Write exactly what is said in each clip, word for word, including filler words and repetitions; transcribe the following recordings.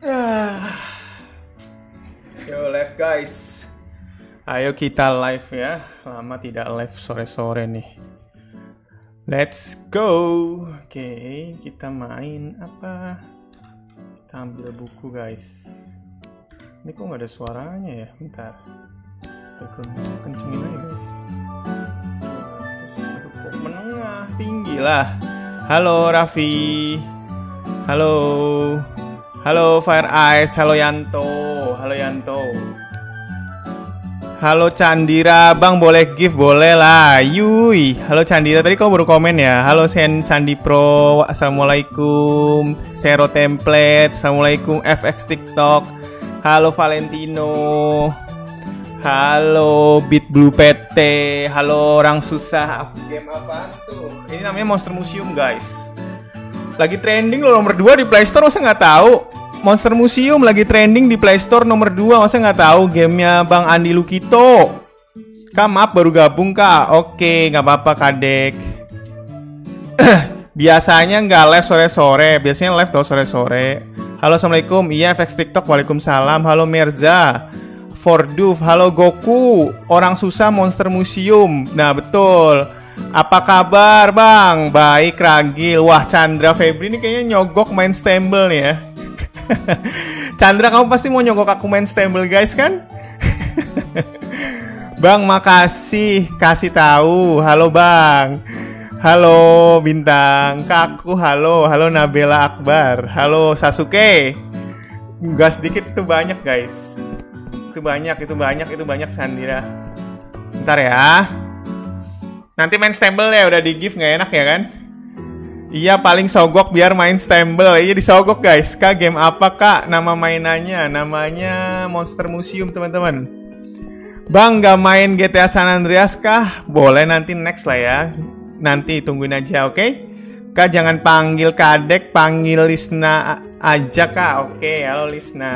Ah. Yo live guys. Ayo kita live ya. Lama tidak live sore-sore nih. Let's go. Oke, kita main apa? Kita ambil buku guys. Ini kok nggak ada suaranya ya? Bentar. Kita kencengin aja guys. Terus aduh, kok menengah tinggi lah. Halo Raffi. Halo. Halo Fire Eyes, halo Yanto, halo Yanto. Halo Candira, Bang boleh gift? Boleh lah, yui. Halo Candira, tadi kau baru komen ya. Halo Sen Sandi Pro, assalamualaikum. Zero Template, assalamualaikum. F X TikTok, halo Valentino. Halo Beat Blue P T, halo orang susah. Game apaan tuh? Ini namanya Monster Museum guys. Lagi trending loh nomor dua di Play Store, masa nggak tahu? Monster Museum lagi trending di Play Store nomor dua, masa nggak tahu gamenya Bang Andi Lukito? Kak maaf baru gabung kak, oke nggak apa-apa kadek. Biasanya nggak live sore-sore, biasanya live tau sore-sore. Halo assalamualaikum, iya F X TikTok, waalaikumsalam. Halo Mirza, Forduf, halo Goku, orang susah Monster Museum. Nah betul. Apa kabar bang? Baik Ragil. Wah Chandra Febri ini kayaknya nyogok main Stumble nih ya. Chandra kamu pasti mau nyogok aku main Stumble guys kan? Bang makasih kasih tahu. Halo bang. Halo bintang Kaku. Halo. Halo Nabila Akbar. Halo Sasuke. Gas sedikit itu banyak guys. Itu banyak, itu banyak, itu banyak Sandira. Bentar ya. Nanti main Stumble ya, udah di gift nggak enak ya kan? Iya paling sogok biar main Stumble. Iya disogok guys. Kak game apa kak? Nama mainannya namanya Monster Museum teman-teman. Bang nggak main G T A San Andreas kah? Boleh nanti next lah ya. Nanti tungguin aja oke? Okay? Kak jangan panggil kadek, panggil Lisna aja kak. Oke okay, halo Lisna.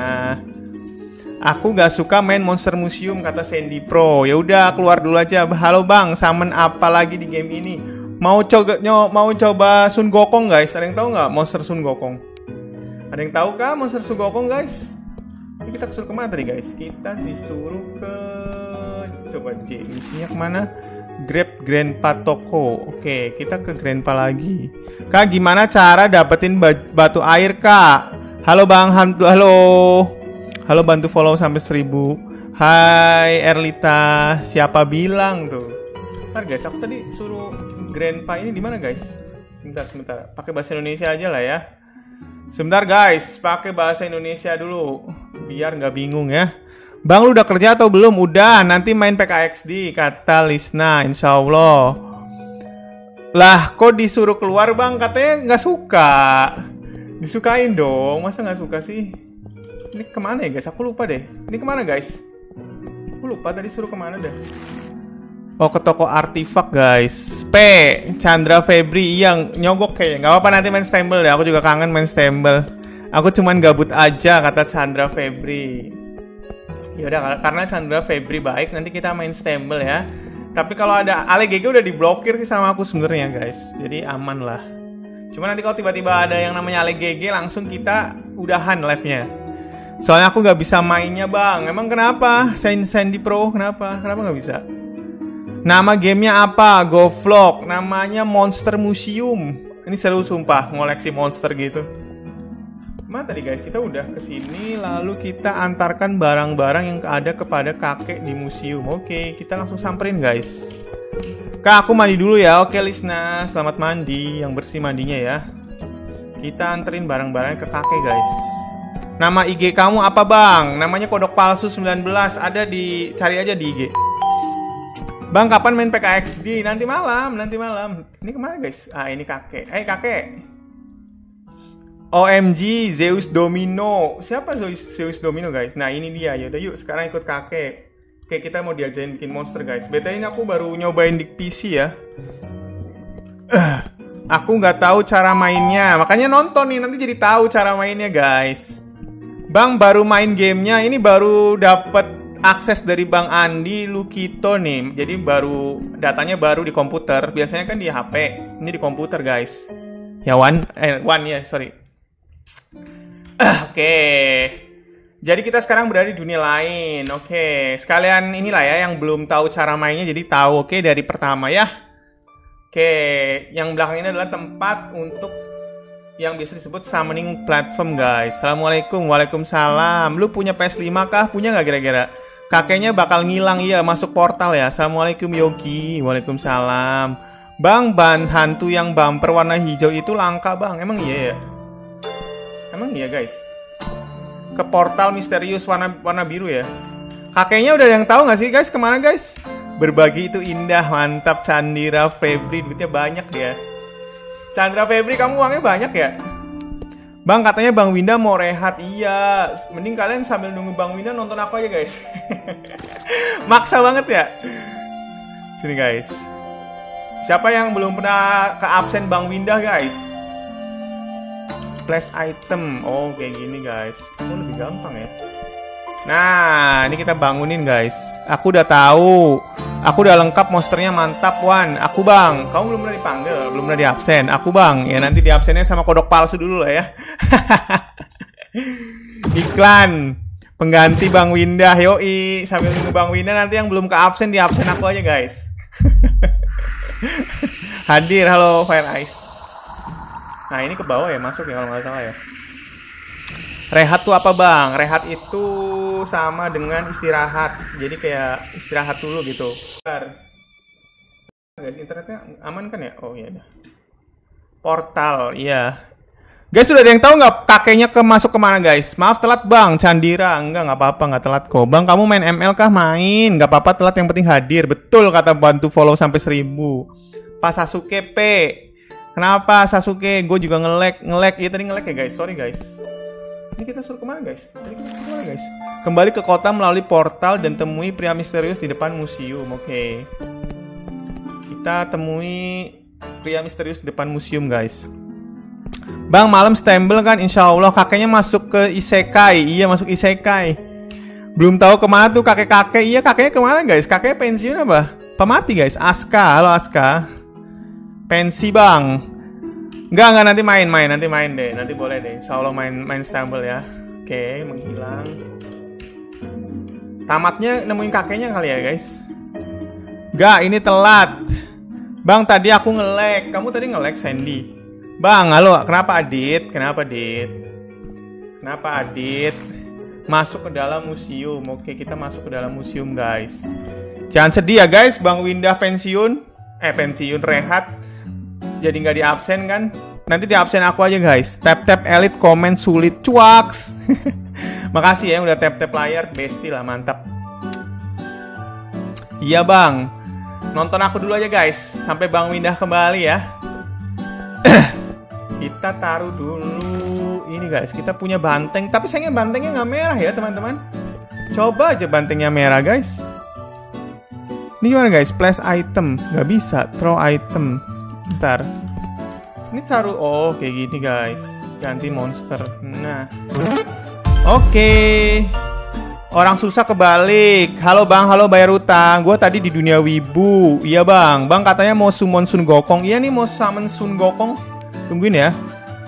Aku gak suka main Monster Museum kata Sandy Pro. Ya udah keluar dulu aja. Halo bang, summon apa lagi di game ini? Mau coba mau coba Sun Gokong guys. Ada yang tahu nggak Monster Sun Gokong? Ada yang tahu kah Monster Sun Gokong guys? Ini kita disuruh kemana tadi guys? Kita disuruh ke coba J. Misinya kemana? Grab Grandpa Toko. Oke, kita ke Grandpa lagi. Kak gimana cara dapetin batu air kak? Halo bang, halo. Halo bantu follow sampai seribu. Hai Erlita, siapa bilang tuh? Ntar guys, aku tadi suruh Grandpa ini di mana guys? Sebentar, sebentar. Pakai bahasa Indonesia aja lah ya. Sebentar guys, pakai bahasa Indonesia dulu biar nggak bingung ya. Bang lu udah kerja atau belum? Udah, nanti main P K X D kata Lisna, insya Allah. Lah, kok disuruh keluar bang? Katanya nggak suka. Disukain dong, masa nggak suka sih? Ini kemana ya guys? Aku lupa deh. Ini kemana guys? Aku lupa tadi suruh kemana deh. Oh ke toko artifak guys. P Chandra Febri yang nyogok kayaknya. Gak apa-apa nanti main Stumble deh. Aku juga kangen main Stumble. Aku cuman gabut aja kata Chandra Febri. Yaudah karena Chandra Febri baik nanti kita main Stumble ya. Tapi kalau ada Ale G G udah diblokir sih sama aku sebenarnya guys. Jadi aman lah. Cuma nanti kalau tiba-tiba ada yang namanya Ale G G langsung kita udahan live-nya. Soalnya aku gak bisa mainnya bang. Emang kenapa? Sandy Pro kenapa? Kenapa gak bisa? Nama gamenya apa? Go Vlog. Namanya Monster Museum. Ini seru sumpah ngoleksi monster gitu. Mana tadi guys? Kita udah kesini. Lalu kita antarkan barang-barang yang ada kepada kakek di museum. Oke kita langsung samperin guys. Kak aku mandi dulu ya. Oke Lisna selamat mandi. Yang bersih mandinya ya. Kita anterin barang-barangnya ke kakek guys. Nama I G kamu apa bang? Namanya Kodok Palsu sembilan belas. Ada di, cari aja di I G. Bang kapan main P K X D? Nanti malam, nanti malam. Ini kemana guys? Ah ini kakek. Eh kakek. O M G Zeus Domino. Siapa Zeus, Zeus Domino guys? Nah ini dia. Yaudah yuk sekarang ikut kakek. Oke kita mau diajarin bikin monster guys. Beta ini aku baru nyobain di P C ya. uh, Aku nggak tahu cara mainnya. Makanya nonton nih nanti jadi tahu cara mainnya guys. Bang baru main gamenya, ini baru dapat akses dari Bang Andi Lukito nih. Jadi baru datanya baru di komputer. Biasanya kan di H P, ini di komputer guys. Ya one, eh one ya sorry. Oke. Jadi kita sekarang berada di dunia lain. Oke, sekalian inilah ya yang belum tahu cara mainnya jadi tahu. Oke, dari pertama ya. Oke, yang belakang ini adalah tempat untuk yang biasa disebut summoning platform, guys. Assalamualaikum, waalaikumsalam. Lu punya P S lima kah? Punya nggak kira-kira? Kakeknya bakal ngilang, iya, masuk portal ya. Assalamualaikum Yogi, waalaikumsalam. Bang, ban hantu yang bumper warna hijau itu langka bang. Emang iya ya? Emang iya guys? Ke portal misterius warna warna biru ya. Kakeknya udah ada yang tahu nggak sih guys kemana guys? Berbagi itu indah, mantap. Chandra Febri, duitnya banyak dia. Chandra Febri, kamu uangnya banyak ya? Bang, katanya Bang Winda mau rehat. Iya, mending kalian sambil nunggu Bang Winda nonton aku aja guys. Maksa banget ya. Sini guys. Siapa yang belum pernah ke absen Bang Winda guys? Flash item. Oh, kayak gini guys. Oh, lebih gampang ya. Nah, ini kita bangunin guys. Aku udah tahu. Aku udah lengkap, monsternya mantap Wan. Aku bang. Kamu belum pernah dipanggil, belum pernah di absen. Aku bang. Ya nanti di absennya sama kodok palsu dulu lah ya. Iklan pengganti Bang Winda. Yoi. Sambil nunggu Bang Winda, nanti yang belum ke absen di absen aku aja guys. Hadir. Halo Fire Ice. Nah ini ke bawah ya, masuk ya kalau nggak salah ya. Rehat tuh apa bang? Rehat itu sama dengan istirahat. Jadi kayak istirahat dulu gitu. Bentar. Guys, internetnya aman kan ya? Oh iya dah. Portal, iya. Guys, sudah ada yang tahu nggak kakeknya ke masuk kemana guys? Maaf telat bang, Chandira. Enggak, nggak apa-apa, nggak telat kok. Bang, kamu main M L kah? Main. Nggak apa-apa telat, yang penting hadir. Betul kata bantu follow sampai seribu. Pak Sasuke P. Kenapa Sasuke? Gue juga nge-lag, nge-lag. Iya tadi nge-lag ya guys, sorry guys. Ini kita suruh kemana guys? Tadi kita suruh kemana guys? Kembali ke kota melalui portal dan temui pria misterius di depan museum. Oke okay. Kita temui pria misterius di depan museum guys. Bang, malam stembel kan? Insya Allah. Kakeknya masuk ke Isekai. Iya, masuk Isekai. Belum tahu kemana tuh kakek-kakek. Iya, kakeknya kemana guys? Kakeknya pensiun apa? Pemati guys. Aska, halo Aska. Pensi bang. Enggak, enggak, nanti main-main, nanti main deh. Nanti boleh deh, insya Allah main main stumble ya. Oke, menghilang. Tamatnya nemuin kakeknya kali ya guys. Enggak, ini telat. Bang, tadi aku nge-lag. Kamu tadi nge-lag Sandy. Bang, halo, kenapa Adit? Kenapa Adit? Kenapa Adit? Masuk ke dalam museum. Oke, kita masuk ke dalam museum guys. Jangan sedih ya guys, Bang Winda pensiun. Eh, pensiun, rehat. Jadi nggak di absen kan? Nanti di absen aku aja guys. Tap tap elite komen sulit cuaks. Makasih ya udah tap tap layar, bestie lah, mantap. Iya bang, nonton aku dulu aja guys sampai Bang Winda kembali ya. Kita taruh dulu ini guys. Kita punya banteng, tapi sayangnya bantengnya nggak merah ya teman-teman. Coba aja bantengnya merah guys. Ini gimana guys? Place item nggak bisa. Throw item. Bentar. Ini taruh. Oh kayak gini guys. Ganti monster. Nah. Oke okay. Orang susah kebalik. Halo bang, halo bayar utang. Gue tadi di dunia wibu. Iya bang. Bang katanya mau summon Sun Gokong. Iya nih mau summon Sun Gokong. Tungguin ya.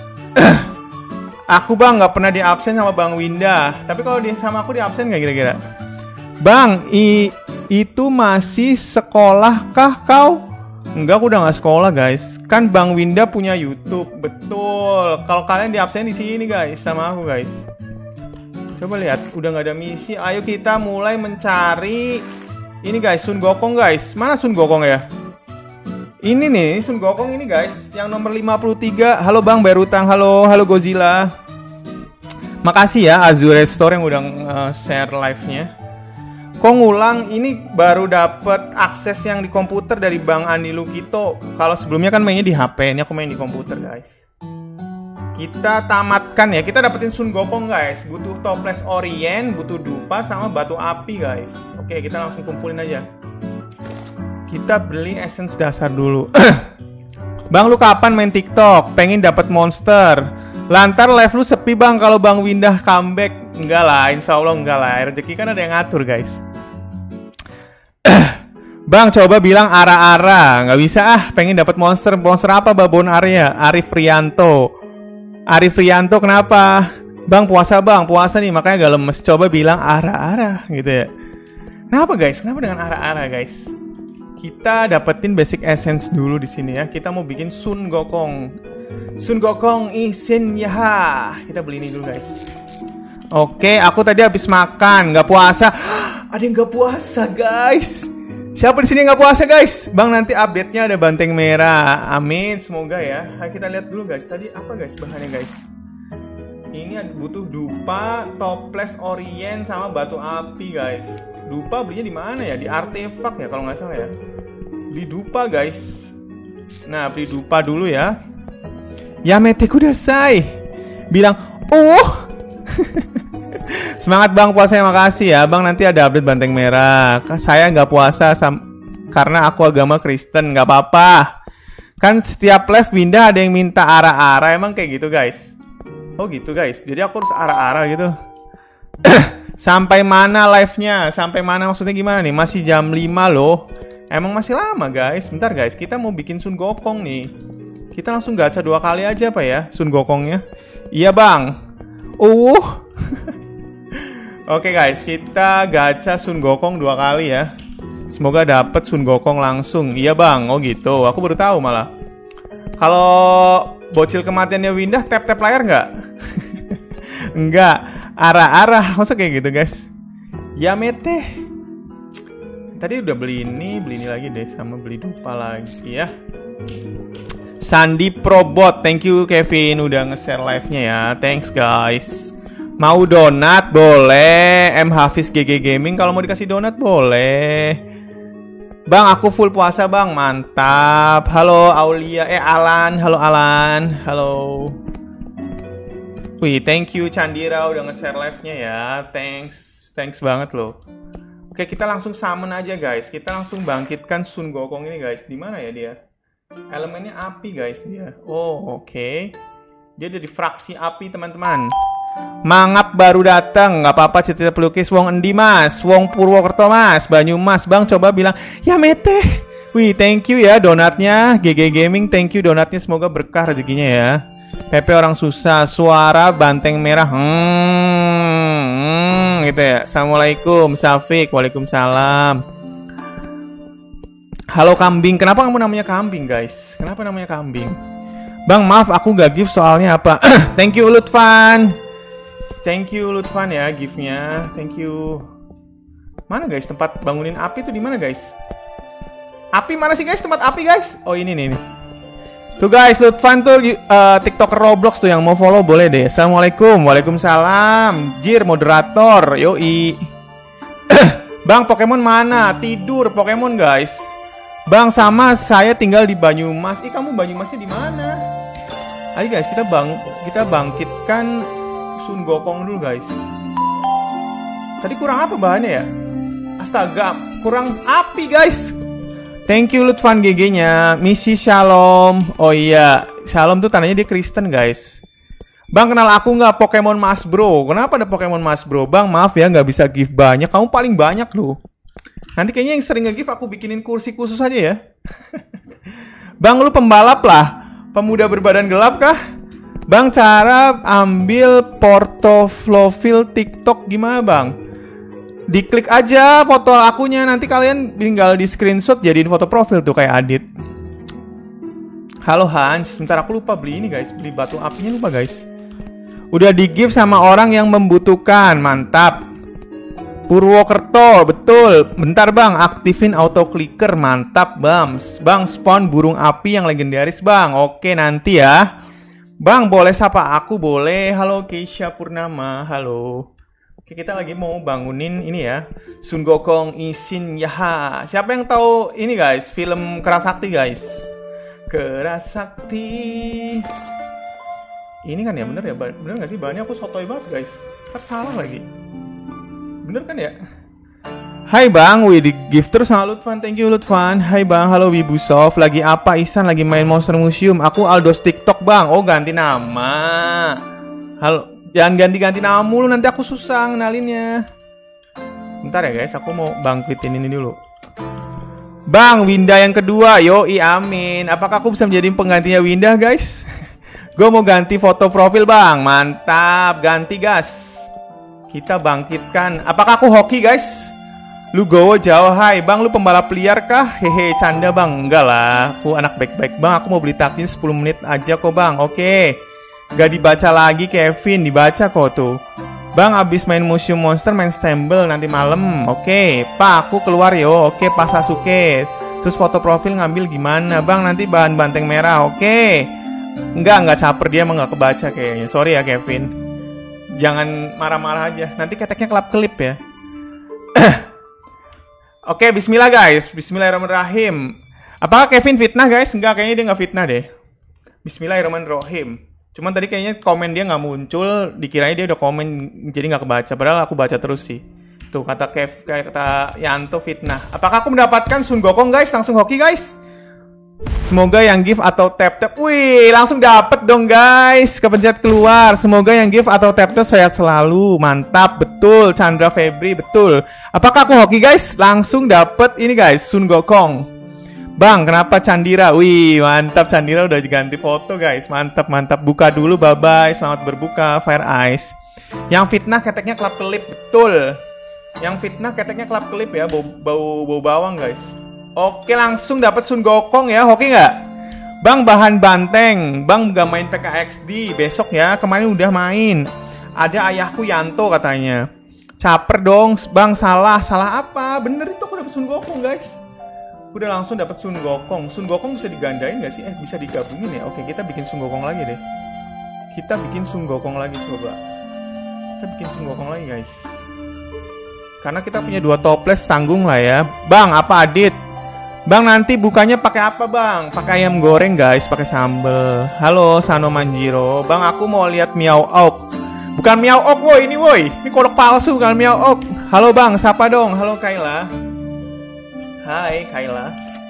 Aku bang nggak pernah di absen sama Bang Winda. Tapi kalau dia sama aku di absen nggak kira-kira? Bang, i itu masih sekolah kah kau? Enggak, aku udah nggak sekolah guys. Kan Bang Winda punya YouTube. Betul. Kalau kalian di absen di sini guys sama aku guys. Coba lihat, udah nggak ada misi. Ayo kita mulai mencari ini guys, Sun Gokong guys. Mana Sun Gokong ya? Ini nih Sun Gokong ini guys, yang nomor lima puluh tiga. Halo Bang, bayar utang. Halo, halo Godzilla. Makasih ya Azure Store yang udah uh, share live-nya. Kok ngulang? Ini baru dapet akses yang di komputer dari Bang Andi Lukito. Kalau sebelumnya kan mainnya di H P, ini aku main di komputer guys. Kita tamatkan ya, kita dapetin Sun Gokong guys. Butuh toples orient, butuh dupa sama batu api guys. Oke, kita langsung kumpulin aja. Kita beli essence dasar dulu. Bang, lu kapan main TikTok? Pengen dapet monster. Lantar live lu sepi bang kalau Bang Winda comeback. Enggak lah, insya Allah enggak lah. Rezeki kan ada yang ngatur guys. Bang, coba bilang ara-ara. Nggak bisa ah, pengen dapat monster. Monster apa babon Arya? Arif Rianto. Arif Rianto kenapa? Bang puasa bang, puasa nih makanya gak lemes. Coba bilang arah-arah gitu ya. Kenapa guys? Kenapa dengan arah-arah guys? Kita dapetin basic essence dulu di sini ya. Kita mau bikin Sun Gokong. Sun Gokong isin ya. Kita beli ini dulu guys. Oke, aku tadi habis makan, nggak puasa. Ada yang nggak puasa guys. Siapa di sini nggak puasa guys? Bang nanti update-nya ada banteng merah. Amin, semoga ya. Ayo kita lihat dulu guys. Tadi apa guys bahannya guys? Ini butuh dupa, toples orient, sama batu api guys. Dupa belinya di mana ya? Di artefak ya kalau nggak salah ya. Beli dupa guys. Nah beli dupa dulu ya. Yamete kudasai. Bilang, oh. Semangat bang puasanya, makasih ya bang. Nanti ada update banteng merah. Saya nggak puasa karena aku agama Kristen, nggak apa-apa. Kan setiap live Winda ada yang minta arah-arah, emang kayak gitu guys. Oh gitu guys, jadi aku harus arah-arah gitu. Sampai mana live-nya? Sampai mana maksudnya gimana nih? Masih jam lima loh. Emang masih lama guys. Bentar guys, kita mau bikin Sun Gokong nih. Kita langsung gacha dua kali aja apa ya Sun Gokongnya. Iya bang. Uh. Oke guys, kita gacha Sun Gokong dua kali ya. Semoga dapet Sun Gokong langsung. Iya bang, oh gitu. Aku baru tahu malah. Kalau bocil kematiannya Winda tap-tap layar nggak? Enggak, arah-arah. Masa kayak gitu guys? Yamete. Tadi udah beli ini, beli ini lagi deh. Sama beli dupa lagi ya. Sandi Probot, thank you Kevin udah nge-share live-nya ya. Thanks guys. Mau donat boleh. M Hafiz G G Gaming kalau mau dikasih donat boleh. Bang, aku full puasa bang, mantap. Halo Aulia, eh Alan, halo Alan, halo. Wih, thank you Chandira udah nge-share live-nya ya, thanks, thanks banget loh. Oke, kita langsung summon aja guys, kita langsung bangkitkan Sun Gokong ini guys. Di mana ya dia? Elemennya api guys dia. Oh, oke. Okay. Dia ada di fraksi api teman-teman. Mangap baru datang, nggak apa-apa cerita pelukis. Wong endi mas, Wong Purwokerto mas, Banyumas bang, coba bilang Yamete. Wih thank you ya donatnya, G G Gaming thank you donatnya, semoga berkah rezekinya ya. P P orang susah, suara banteng merah, hmm, hmm gitu ya. Assalamualaikum Syafiq, waalaikumsalam. Halo kambing, kenapa kamu namanya kambing guys? Kenapa namanya kambing? Bang maaf aku gak give soalnya apa. Thank you Lutfan. Thank you Lutfan ya gift-nya. Thank you. Mana guys tempat bangunin api tuh di mana guys? Api mana sih guys? Tempat api guys? Oh ini nih. nih. Tuh guys, Lutfan tuh uh, TikToker Roblox tuh yang mau follow boleh deh. Assalamualaikum. Waalaikumsalam. Jir moderator. Yoi. Bang Pokemon mana? Tidur Pokemon guys. Bang sama saya tinggal di Banyumas. Ih kamu Banyumasnya di mana? Ayo guys kita bang kita bangkitkan Sun Gokong dulu guys. Tadi kurang apa bahannya ya? Astaga, kurang api guys. Thank you Lutfan G G-nya. Misi Shalom. Oh iya, Shalom tuh tandanya dia Kristen guys. Bang kenal aku nggak? Pokemon Mas Bro. Kenapa ada Pokemon Mas Bro? Bang maaf ya nggak bisa give banyak. Kamu paling banyak loh. Nanti kayaknya yang sering nge-give aku bikinin kursi khusus aja ya. Bang lu pembalap lah. Pemuda berbadan gelap kah? Bang cara ambil portoflofil TikTok gimana bang? Diklik aja foto akunya, nanti kalian tinggal di screenshot jadiin foto profil tuh kayak Adit. Halo Hans, sebentar aku lupa beli ini guys, beli batu apinya lupa guys. Udah di give sama orang yang membutuhkan, mantap. Purwokerto, betul. Bentar bang, aktifin auto clicker, mantap bang. Bang spawn burung api yang legendaris bang. Oke nanti ya. Bang boleh sapa aku boleh. Halo Keisha Purnama, halo. Oke kita lagi mau bangunin ini ya, Sun Gokong Isin Yaha. Siapa yang tahu ini guys, film Kerasakti guys? Kerasakti. Ini kan ya bener ya, bener nggak sih bahannya? Aku sotoy banget guys. Ntar salah lagi. Bener kan ya? Hai bang, wih di gift terus sama Lutfan, thank you Lutfan. Hai bang, halo Wibusoft. Lagi apa Isan? Lagi main Monster Museum. Aku Aldos TikTok bang. Oh ganti nama. Halo, jangan ganti-ganti nama mulu, nanti aku susah ngenalinnya. Bentar ya guys, aku mau bangkitin ini dulu. Bang, Winda yang kedua, yoi amin. Apakah aku bisa menjadi penggantinya Winda guys? Gue mau ganti foto profil bang. Mantap, ganti gas. Kita bangkitkan. Apakah aku hoki guys? Lu gowo jauh, hai bang, lu pembalap liar kah? Hehe, canda bang. Enggak lah, aku anak baik-baik bang. Aku mau beli takjil sepuluh menit aja kok bang. Oke, gak dibaca lagi Kevin, dibaca kok tuh. Bang, abis main Museum Monster, main Stumble nanti malam. Oke, pak, aku keluar yo. Oke, pas Sasuke. Terus foto profil ngambil gimana bang? Nanti bahan banteng merah. Oke. Enggak, enggak caper, dia emang gak kebaca kayaknya. Sorry ya Kevin. Jangan marah-marah aja. Nanti keteknya kelap-kelip ya. Oke, bismillah guys. Bismillahirrahmanirrahim. Apakah Kevin fitnah guys? Enggak, kayaknya dia nggak fitnah deh. Bismillahirrahmanirrahim. Cuman tadi kayaknya komen dia nggak muncul. Dikiranya dia udah komen, jadi nggak kebaca. Padahal aku baca terus sih. Tuh, kata Kev, kayak kata Yanto fitnah. Apakah aku mendapatkan Sun Gokong guys? Langsung hoki guys. Semoga yang gift atau tap-tap. Wih, langsung dapet dong guys. Kepencet keluar. Semoga yang gift atau tap-tap sehat selalu. Mantap, betul. Chandra Febri, betul. Apakah aku hoki guys? Langsung dapet ini guys, Sun Gokong. Bang, kenapa Chandira? Wih, mantap, Chandira udah diganti foto guys. Mantap, mantap. Buka dulu, bye-bye. Selamat berbuka, Fire Eyes. Yang fitnah keteknya kelap-kelip, betul. Yang fitnah keteknya kelap-kelip ya. Bau, bau, bau bawang guys. Oke, langsung dapat Sun Gokong ya. Hoki nggak? Bang, bahan banteng. Bang gak main P K X D besok ya. Kemarin udah main. Ada ayahku Yanto katanya. Caper dong, bang. Salah, salah apa? Bener itu aku dapat Sun Gokong guys. Udah langsung dapat Sun Gokong. Sun Gokong bisa digandain nggak sih? Eh, bisa digabungin ya. Oke, kita bikin Sun Gokong lagi deh. Kita bikin Sun Gokong lagi coba. Kita bikin Sun Gokong lagi guys. Karena kita punya dua toples, tanggung lah ya. Bang, apa Adit? Bang, nanti bukanya pakai apa bang? Pakai ayam goreng guys, pakai sambel. Halo Sano Manjiro. Bang, aku mau lihat Miao Auk. Bukan Miao Auk woi, ini woi. Ini kodok palsu, bukan Miao Auk. Halo bang, siapa dong? Halo Kayla. Hai Kayla.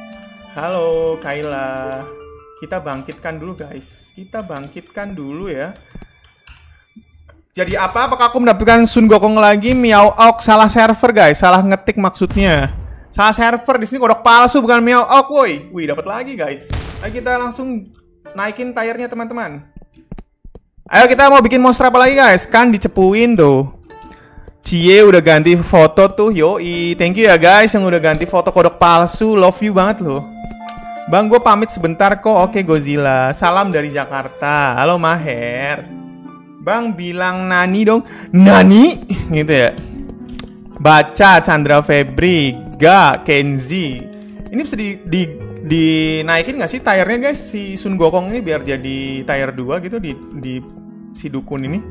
Halo Kayla. Kita bangkitkan dulu guys. Kita bangkitkan dulu ya. Jadi apa? Apakah aku mendapatkan Sun Gokong lagi? Miao Auk salah server guys, salah ngetik maksudnya. Salah server, di sini kodok palsu bukan Miao Auk woi. Wih, dapat lagi guys. Ayo kita langsung naikin tayarnya teman-teman. Ayo kita mau bikin monster apa lagi guys? Kan dicepuin tuh. Cie udah ganti foto tuh. Yoi, thank you ya guys yang udah ganti foto kodok palsu. Love you banget loh. Bang, gue pamit sebentar kok. Oke Godzilla. Salam dari Jakarta. Halo Maher. Bang, bilang Nani dong. Nani? Gitu ya. Baca Chandra Febri, Ga, Kenzi. Ini bisa di, di, dinaikin gak sih tayarnya guys? Si Sun Gokong ini biar jadi tayar dua gitu di, di si dukun ini.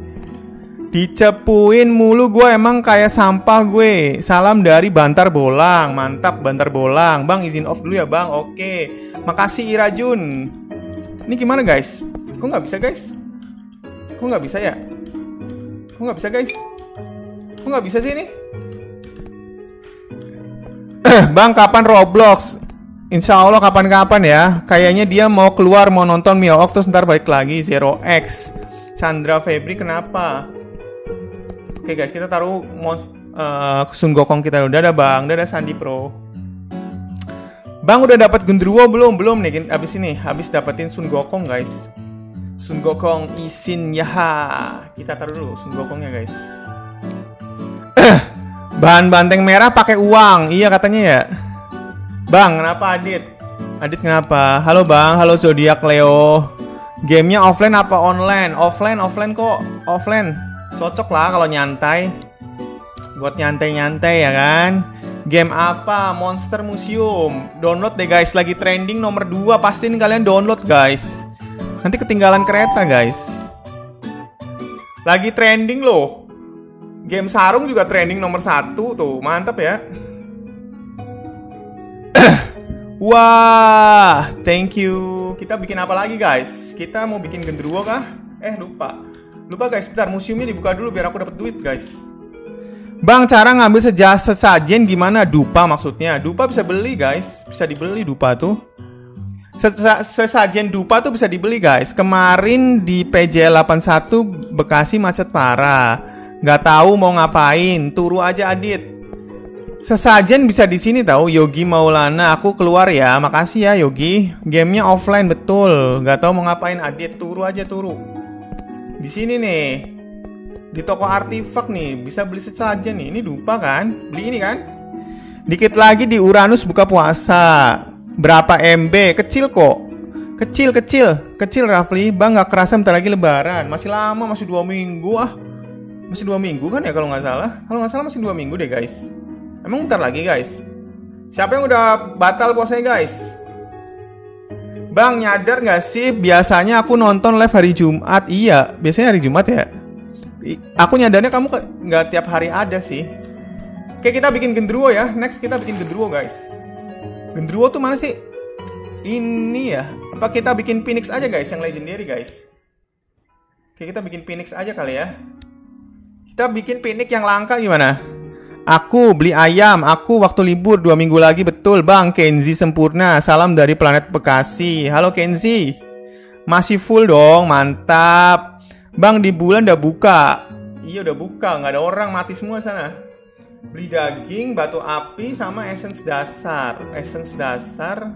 Dicepuin mulu gue, emang kayak sampah gue. Salam dari Bantar Bolang. Mantap Bantar Bolang. Bang, izin off dulu ya bang. Oke. Makasih Irajun. Ini gimana guys? Kok gak bisa guys? Kok gak bisa ya? Kok gak bisa guys? Kok gak bisa sih ini? Bang, kapan Roblox? Insya Allah kapan-kapan ya. Kayaknya dia mau keluar, mau nonton Miao Auk, terus ntar balik lagi. Zero X Chandra Febri, kenapa? Oke guys, kita taruh mons uh, Sun Gokong kita. Udah ada bang, udah ada Sandi Pro. Bang, udah dapat Gendruwo belum? Belum nih, abis ini. Habis dapetin Sun Gokong guys. Sun Gokong isin yaha. Kita taruh dulu Sun Gokongnya guys. Bahan banteng merah pakai uang. Iya katanya ya. Bang, kenapa Adit? Adit kenapa? Halo bang, halo Zodiac Leo. Gamenya offline apa online? Offline, offline kok. Offline. Cocok lah kalau nyantai. Buat nyantai-nyantai ya kan. Game apa? Monster Museum. Download deh guys, lagi trending nomor dua. Pastiin kalian download guys. Nanti ketinggalan kereta guys. Lagi trending loh. Game sarung juga trending nomor satu tuh, mantap ya. Wah, thank you. Kita bikin apa lagi guys? Kita mau bikin Gendruwo kah? Eh lupa, lupa guys. Bentar, museumnya dibuka dulu biar aku dapat duit guys. Bang, cara ngambil seja sesajen gimana? Dupa maksudnya. Dupa bisa beli guys, bisa dibeli dupa tuh. Sesajen dupa tuh bisa dibeli guys. Kemarin di P J delapan puluh satu Bekasi macet parah. Nggak tahu mau ngapain, turu aja Adit. Sesajen bisa di sini tahu. Yogi Maulana, aku keluar ya. Makasih ya Yogi. Gamenya offline betul. Gak tahu mau ngapain. Adit turu aja turu. Di sini nih. Di toko artifak nih bisa beli sesajen nih. Ini dupa kan? Beli ini kan? Dikit lagi di Uranus buka puasa. Berapa M B? Kecil kok. Kecil kecil. Kecil Rafli. Bang gak kerasa bentar lagi lebaran. Masih lama, masih dua minggu ah. Masih dua minggu kan ya kalau nggak salah. Kalau nggak salah masih dua minggu deh guys. Emang bentar lagi guys. Siapa yang udah batal puasanya guys? Bang nyadar gak sih biasanya aku nonton live hari Jumat. Iya biasanya hari Jumat ya. Aku nyadarnya kamu gak tiap hari ada sih. Oke kita bikin gendruwo ya. Next kita bikin gendruwo guys. Gendruwo tuh mana sih? Ini ya. Apa kita bikin Phoenix aja guys, yang legendary guys. Oke kita bikin Phoenix aja kali ya. Kita bikin Phoenix yang langka gimana? Aku beli ayam, aku waktu libur dua minggu lagi betul bang. Kenzi Sempurna, salam dari planet Bekasi. Halo Kenzi, masih full dong, mantap. Bang di bulan udah buka. Iya udah buka, nggak ada orang, mati semua sana. Beli daging, batu api, sama essence dasar. Essence dasar,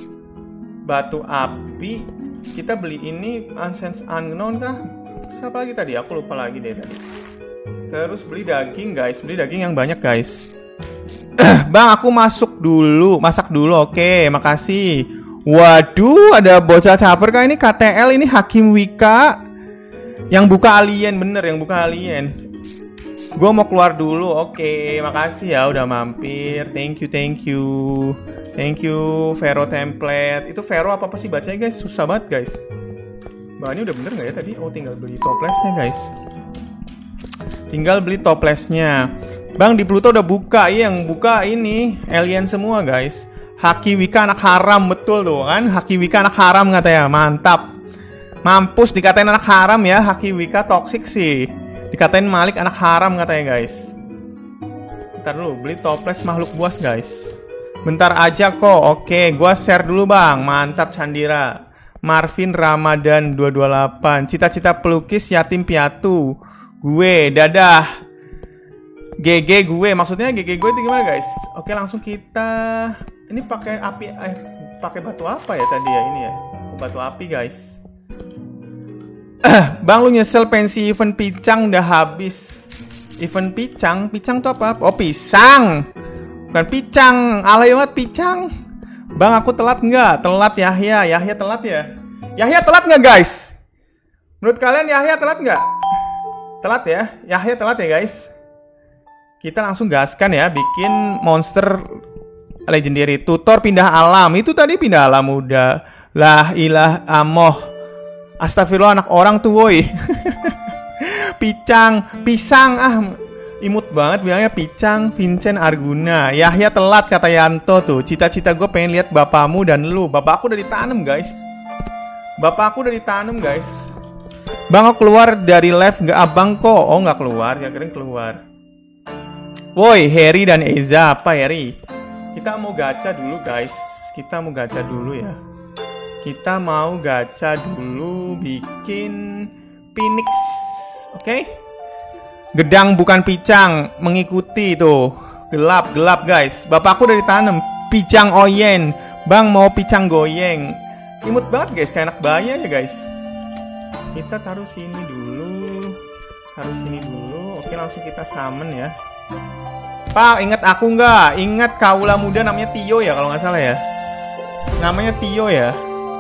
batu api. Kita beli ini essence unknown kah? Siapa lagi tadi? Aku lupa lagi deh tadi. Terus beli daging guys, beli daging yang banyak guys. Bang aku masuk dulu, masak dulu. Oke makasih. Waduh ada bocah caper kah ini? K T L ini Hakim Wika. Yang buka alien, bener yang buka alien. Gue mau keluar dulu. Oke makasih ya udah mampir. Thank you thank you. Thank you Vero template. Itu Vero apa-apa sih bacanya guys? Susah banget guys. Bahannya udah bener gak ya tadi? Oh tinggal beli toplesnya guys. Tinggal beli toplesnya. Bang di Pluto udah buka. Iya yang buka ini alien semua guys. Haki Wika anak haram. Betul tuh kan. Haki Wika anak haram katanya. Mantap. Mampus dikatain anak haram ya. Haki Wika toxic sih. Dikatain Malik anak haram katanya guys. Bentar dulu. Beli toples makhluk buas guys. Bentar aja kok. Oke gua share dulu bang. Mantap Chandira. Marvin Ramadan dua dua delapan. Cita-cita pelukis yatim piatu. Gue, dadah. G G gue, maksudnya G G gue itu gimana guys? Oke langsung kita. Ini pakai api, eh pakai batu apa ya tadi ya ini ya? Batu api guys. Bang lu nyesel pensi event Picang udah habis. Event Picang, Picang tuh apa? Oh pisang. Bukan Picang, alay banget Picang. Bang aku telat nggak? Telat Yahya, Yahya telat ya? Yahya telat nggak guys? Menurut kalian Yahya telat nggak? Telat ya, Yahya telat ya guys. Kita langsung gaskan ya, bikin monster legendary. Tutor pindah alam, itu tadi pindah alam udah. Lah ilah amoh. Astagfirullah anak orang tuh woi. Picang, pisang ah. Imut banget bilangnya Picang. Vincent Arguna. Yahya telat kata Yanto tuh. Cita-cita gue pengen lihat bapamu dan lu. Bapak aku udah ditanam guys. Bapak aku udah ditanam guys. Bang aku keluar dari live nggak abang kok. Oh nggak keluar, ya keren keluar. Woi Harry dan Eza. Apa Harry? Kita mau gacha dulu guys. Kita mau gacha dulu ya. Kita mau gacha dulu. Bikin Phoenix. Oke okay? Gedang bukan Picang. Mengikuti tuh. Gelap gelap guys. Bapakku udah ditanam. Picang oyen. Bang mau Picang goyeng. Imut banget guys. Kayak anak bayi aja guys. Kita taruh sini dulu. Taruh sini dulu. Oke langsung kita summon ya. Pak ingat aku nggak? Ingat kaula muda namanya Tio ya kalau nggak salah ya. Namanya Tio ya.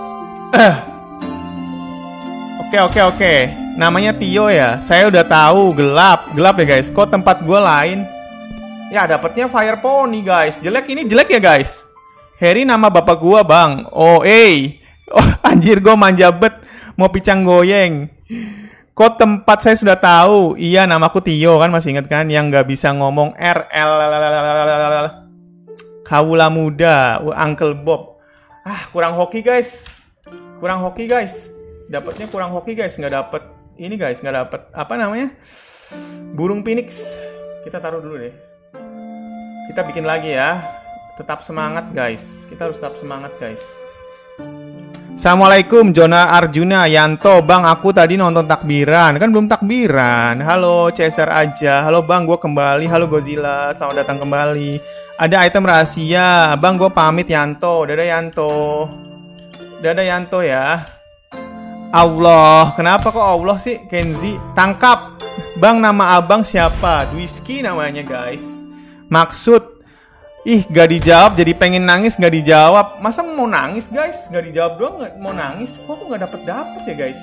Oke oke oke. Namanya Tio ya. Saya udah tahu gelap. Gelap ya guys. Kok tempat gue lain? Ya dapatnya Fire Pony guys. Jelek ini jelek ya guys. Harry nama bapak gue bang. Oh eh. Oh anjir gue manja bet. Mau Picang goyeng. Kok tempat saya sudah tahu. Iya namaku Tio kan masih ingat kan. Yang gak bisa ngomong R L. Kaula muda. Uncle Bob. Ah kurang hoki guys. Kurang hoki guys. Dapatnya kurang hoki guys. Gak dapet. Ini guys gak dapet. Apa namanya? Burung Phoenix. Kita taruh dulu deh. Kita bikin lagi ya. Tetap semangat guys. Kita harus tetap semangat guys. Assalamualaikum Jona Arjuna Yanto. Bang, aku tadi nonton takbiran. Kan belum takbiran. Halo Cesar aja. Halo bang, gue kembali. Halo Godzilla, selamat datang kembali. Ada item rahasia. Bang, gue pamit Yanto. Dadah Yanto. Dadah Yanto ya. Allah, kenapa kok Allah sih Kenzi? Tangkap. Bang, nama abang siapa? Dwiski namanya guys. Maksud ih, gak dijawab, jadi pengen nangis gak dijawab. Masa mau nangis guys? Gak dijawab doang gak, mau nangis? Kok aku gak dapet-dapet ya guys?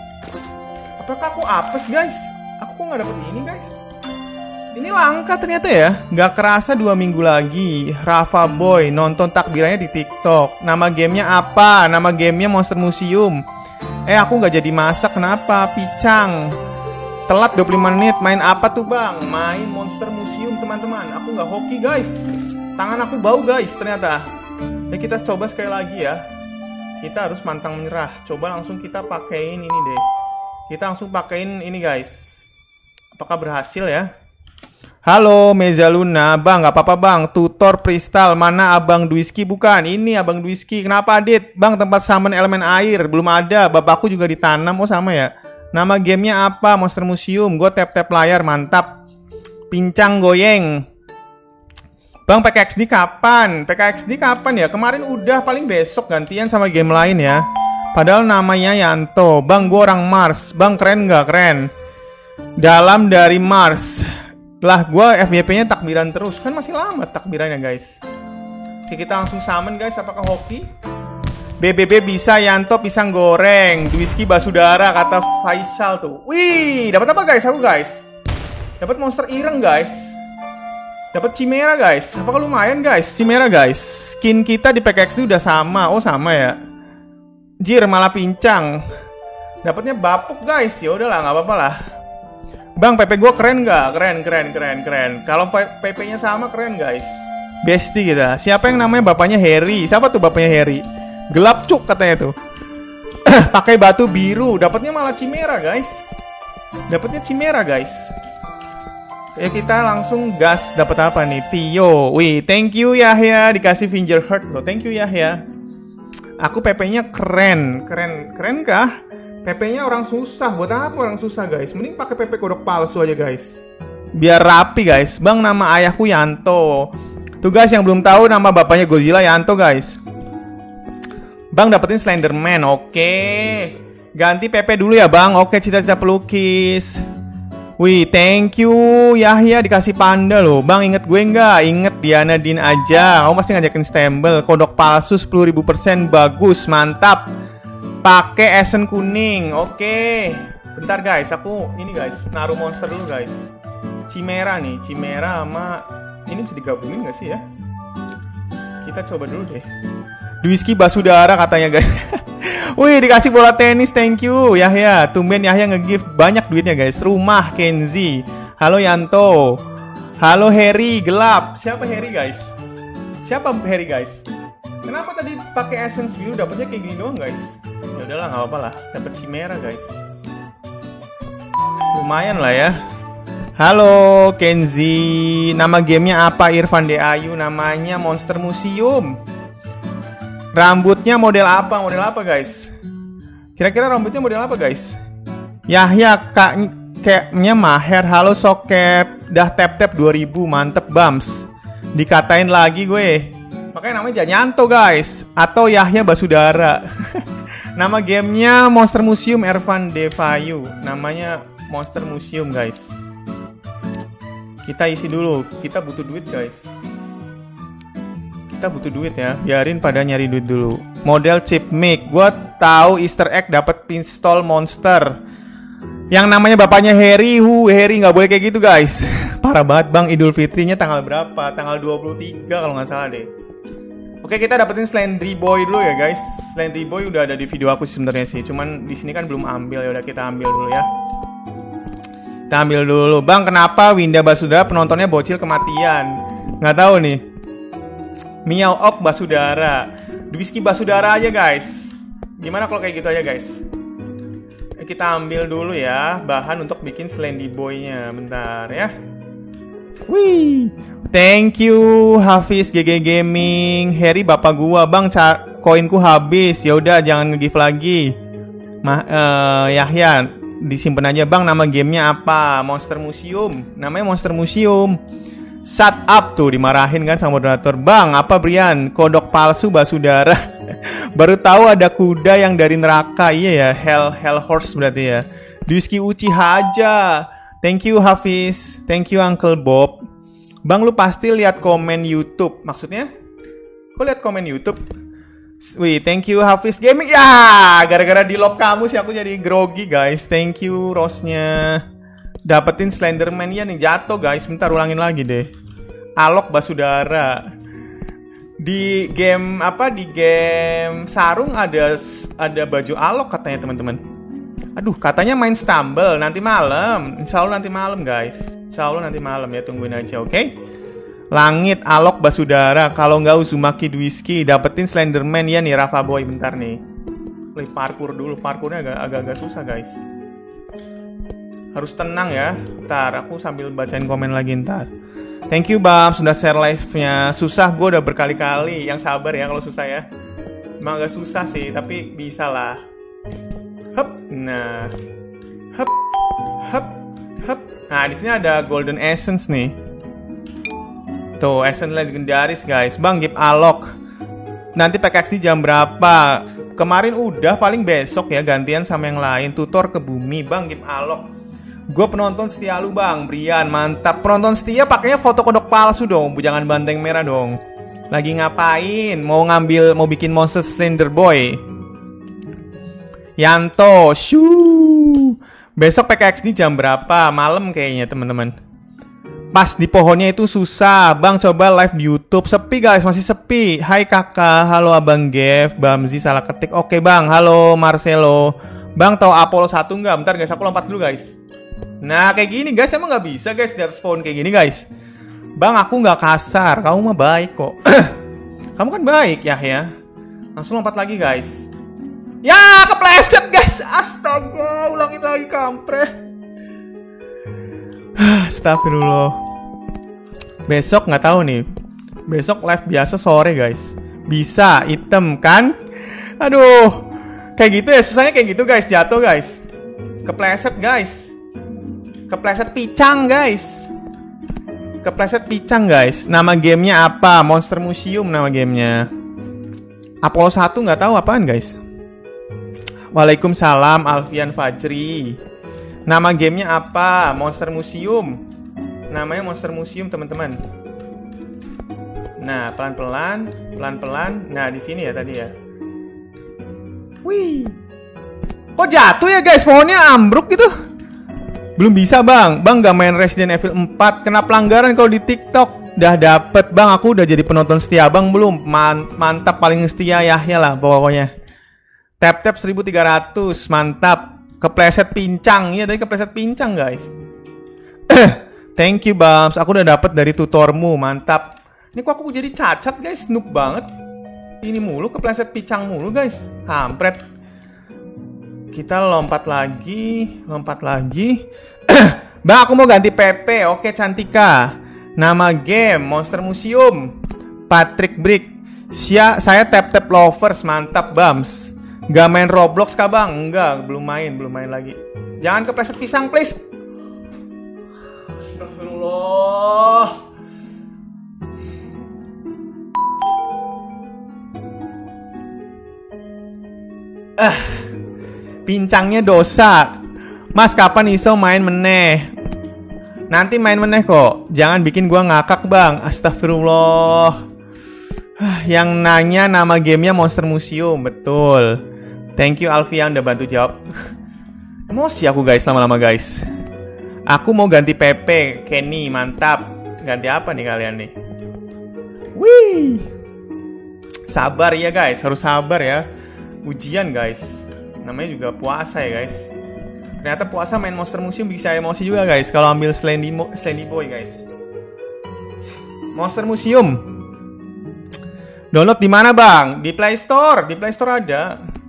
Apakah aku apes guys? Aku kok gak dapet ini guys? Ini langka ternyata ya. Gak kerasa dua minggu lagi. Rafa Boy nonton takbirannya di TikTok. Nama gamenya apa? Nama gamenya Monster Museum. Eh, aku gak jadi masak, kenapa? Picang. Telat dua puluh lima menit. Main apa tuh bang? Main Monster Museum teman-teman. Aku gak hoki guys. Tangan aku bau guys ternyata. Ya kita coba sekali lagi ya. Kita harus pantang menyerah. Coba langsung kita pakein ini deh. Kita langsung pakein ini guys. Apakah berhasil ya? Halo Mezaluna. Bang, gak apa-apa bang. Tutor Pristal. Mana abang Dwiski? Bukan, ini abang Dwiski. Kenapa Adit? Bang, tempat summon elemen air. Belum ada. Bapakku juga ditanam. Oh sama ya. Nama gamenya apa? Monster Museum. Gue tap-tap layar. Mantap. Pincang goyeng. Bang, P K X D kapan? P K X D kapan ya? Kemarin udah, paling besok gantian sama game lain ya. Padahal namanya Yanto. Bang, gue orang Mars. Bang, keren gak? Keren. Dalam dari Mars. Lah, gue F Y P-nya takbiran terus. Kan masih lama takbirannya guys. Oke, kita langsung summon guys. Apakah hoki? B B B bisa Yanto pisang goreng. Dwiski Basudara kata Faisal tuh. Wih, dapat apa guys? Aku guys. Dapat monster ireng guys. Dapat Chimera guys. Apakah lumayan guys? Chimera guys. Skin kita di P K X D udah sama. Oh sama ya. Jir, malah pincang. Dapatnya bapuk guys. Ya udahlah, nggak apa-apa lah. Bang, P P gue keren nggak? Keren, keren, keren, keren. Kalau P P-nya sama keren guys. Bestie kita. Siapa yang namanya bapaknya Harry? Siapa tuh bapaknya Harry? Gelap cuk katanya tuh. Pakai batu biru. Dapatnya malah Chimera guys. Dapatnya Chimera guys. Ya kita langsung gas. Dapat apa nih? Tio. Wih, thank you Yahya dikasih finger heart loh. Thank you Yahya. Aku P P-nya keren. Keren, keren kah? P P-nya orang susah. Buat apa orang susah guys? Mending pakai P P kodok palsu aja guys. Biar rapi guys. Bang, nama ayahku Yanto. Tuh guys yang belum tahu nama bapaknya Godzilla Yanto guys. Bang, dapetin Slenderman. Oke. Ganti P P dulu ya bang. Oke, cita-cita pelukis. Wih, thank you Yahya dikasih panda loh. Bang, inget gue nggak? Inget Diana Din aja. Kamu pasti ngajakin stembel. Kodok palsu sepuluh ribu persen. Bagus, mantap. Pakai esen kuning. Oke. Bentar guys, aku ini guys naruh monster dulu guys. Chimera nih, Chimera sama ini bisa digabungin gak sih ya? Kita coba dulu deh. Dwiski Basudara katanya guys. Wih, dikasih bola tenis, thank you Yahya. Tumben Yahya nge-gift banyak duitnya guys. Rumah Kenzi. Halo Yanto. Halo Harry, gelap. Siapa Harry guys? Siapa Harry guys? Kenapa tadi pakai essence biru dapatnya kayak gini doang guys? Ya udahlah, nggak apa-apa lah. Dapat Chimera guys. Lumayan lah ya. Halo Kenzi. Nama gamenya apa? Irfan De Ayu. Namanya Monster Museum. Rambutnya model apa? Model apa guys? Kira-kira rambutnya model apa guys? Yahya kak kayaknya Maher. Halo Sokep. Dah tap-tap dua ribu. Mantep Bams. Dikatain lagi gue. Makanya namanya Janyanto guys. Atau Yahya Basudara. Nama gamenya Monster Museum Irfan Devayu. Namanya Monster Museum guys. Kita isi dulu. Kita butuh duit guys. Kita butuh duit ya. Biarin pada nyari duit dulu. Model chip make. Gue tahu Easter egg dapat pistol monster. Yang namanya bapaknya Harry. Hu, Harry nggak boleh kayak gitu guys. Parah banget bang. Idul Fitrinya tanggal berapa? Tanggal dua puluh tiga kalau nggak salah deh. Oke, kita dapetin Slendry Boy dulu ya guys. Slendry Boy udah ada di video aku sebenarnya sih. Cuman di sini kan belum ambil. Ya udah kita ambil dulu ya. Kita ambil dulu. Bang, kenapa Winda Basudara penontonnya bocil kematian? Nggak tahu nih. Miao Ok Basudara. Dwiski Basudara aja guys. Gimana kalau kayak gitu aja guys? Kita ambil dulu ya bahan untuk bikin Slendy Boy-nya. Bentar ya. Wih. Thank you Hafiz G G Gaming. Harry bapak gua. Bang, koinku habis. Ya udah jangan nge-give lagi. Mah uh, Yahya, disimpan aja bang. Nama gamenya apa? Monster Museum. Namanya Monster Museum. Shut up tuh, dimarahin kan sama moderator. Bang, apa Brian? Kodok palsu Basudara. Baru tahu ada kuda yang dari neraka. Iya ya, Hell Hell Horse berarti ya. Duiski Uchiha aja. Thank you Hafiz. Thank you Uncle Bob. Bang, lu pasti lihat komen YouTube. Maksudnya? Kok lihat komen YouTube? Wih, thank you Hafiz Gaming. Ya, gara-gara di lob kamu sih aku jadi grogi guys. Thank you Rose-nya. Dapetin Slenderman ya nih, jatuh guys. Bentar ulangin lagi deh. Alok Basudara. Di game apa? Di game Sarung ada ada baju Alok katanya teman-teman. Aduh, katanya main Stumble nanti malam. Insya Allah nanti malam guys. Insya Allah nanti malam ya, tungguin aja, oke? Okay? Langit Alok Basudara. Kalau nggak Uzumaki Dwiski, dapetin Slenderman ya nih Rafa Boy. Bentar nih. Wih, parkour dulu. Parkournya agak agak susah guys. Harus tenang ya. Ntar aku sambil bacain komen lagi ntar. Thank you Bam sudah share live-nya. Susah, gue udah berkali-kali. Yang sabar ya kalau susah ya. Emang agak susah sih, tapi bisa lah. Hup, nah, hup, hup, hup. Nah, di sini ada Golden Essence nih. Tuh, Essence legendaris guys. Bang, give Alok. Nanti P K X D jam berapa? Kemarin udah, paling besok ya gantian sama yang lain. Tutor ke bumi, Bang, give Alok. Gue penonton setia lu Bang, Brian, mantap. Penonton setia pakainya foto kodok palsu dong. Jangan banteng merah dong. Lagi ngapain? Mau ngambil, mau bikin monster Slender Boy. Yanto, shoo. Besok P K X D jam berapa? Malam kayaknya teman-teman. Pas di pohonnya itu susah. Bang coba live di YouTube. Sepi guys, masih sepi. Hai kakak, halo abang Gev, Bamzi salah ketik. Oke bang, halo Marcelo. Bang tahu Apollo satu nggak? Bentar guys, aku lompat dulu guys. Nah kayak gini guys, emang nggak bisa guys di atas pohon kayak gini guys. Bang aku nggak kasar, kamu mah baik kok. Kamu kan baik ya ya. Langsung lompat lagi guys. Ya, kepleset guys. Astaga, ulangin lagi kampret. Astagfirullah. Besok nggak tahu nih. Besok live biasa sore guys. Bisa item kan? Aduh. Kayak gitu ya, susahnya kayak gitu guys, jatuh guys. Kepleset guys. Kepleset picang guys. Kepleset picang guys. Nama gamenya apa? Monster Museum nama gamenya. Apollo satu nggak tahu apaan guys. Waalaikumsalam Alfian Fajri. Nama gamenya apa? Monster Museum. Namanya Monster Museum teman-teman. Nah pelan-pelan, pelan-pelan. Nah di sini ya tadi ya. Wih. Kok jatuh ya guys? Pohonnya ambruk gitu. Belum bisa bang. Bang gak main Resident Evil empat. Kena pelanggaran kalau di TikTok. Udah dapet bang. Aku udah jadi penonton setia bang belum. Man Mantap paling setia ya ya lah pokoknya. Tap-tap seribu tiga ratus, mantap. Kepleset pincang, iya tadi kepleset pincang guys. Thank you Bams, aku udah dapet dari tutormu, mantap. Ini kok aku jadi cacat guys, noob banget. Ini mulu, kepleset pincang mulu guys. Kampret. Kita lompat lagi, lompat lagi. Bang aku mau ganti P P, oke Cantika. Nama game, Monster Museum. Patrick Brick. Sia, saya tap-tap lovers, mantap Bams. Gak main Roblox kah bang? Enggak, belum main, belum main lagi. Jangan kepleset pisang please. Astagfirullah. Ah, pincangnya dosa. Mas kapan iso main meneh? Nanti main meneh kok. Jangan bikin gua ngakak bang. Astagfirullah. Yang nanya nama gamenya Monster Museum, betul. Thank you Alfian udah bantu jawab. Emosi aku guys lama-lama guys. Aku mau ganti P P Kenny, mantap. Ganti apa nih kalian nih? Wih. Sabar ya guys, harus sabar ya. Ujian guys. Namanya juga puasa ya guys. Ternyata puasa main Monster Museum bisa emosi juga guys. Kalau ambil Slendy, Slendy Boy guys. Monster Museum. Download di mana bang? Di Play Store. Di Play Store ada.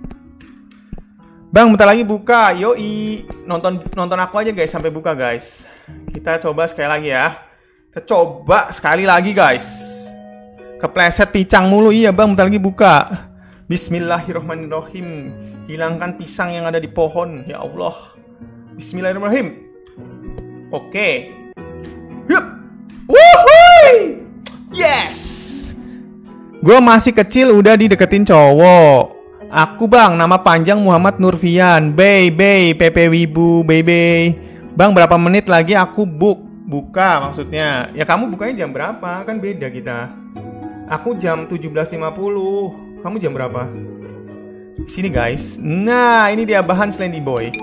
Bang, bentar lagi buka. Yoi. Nonton nonton aku aja guys sampai buka guys. Kita coba sekali lagi ya. Kita coba sekali lagi guys. Kepleset pincang mulu. Iya bang, bentar lagi buka. Bismillahirrahmanirrahim. Hilangkan pisang yang ada di pohon. Ya Allah. Bismillahirrahmanirrahim. Oke. Yup. Wuhui. Yes. Gue masih kecil udah dideketin cowok. Aku bang, nama panjang Muhammad Nurfian. Bay, bay, P P Wibu, bay, bay. Bang, berapa menit lagi aku book? Buka maksudnya. Ya kamu bukanya jam berapa? Kan beda kita. Aku jam tujuh belas lima puluh. Kamu jam berapa? Sini guys. Nah, ini dia bahan Slendy Boy.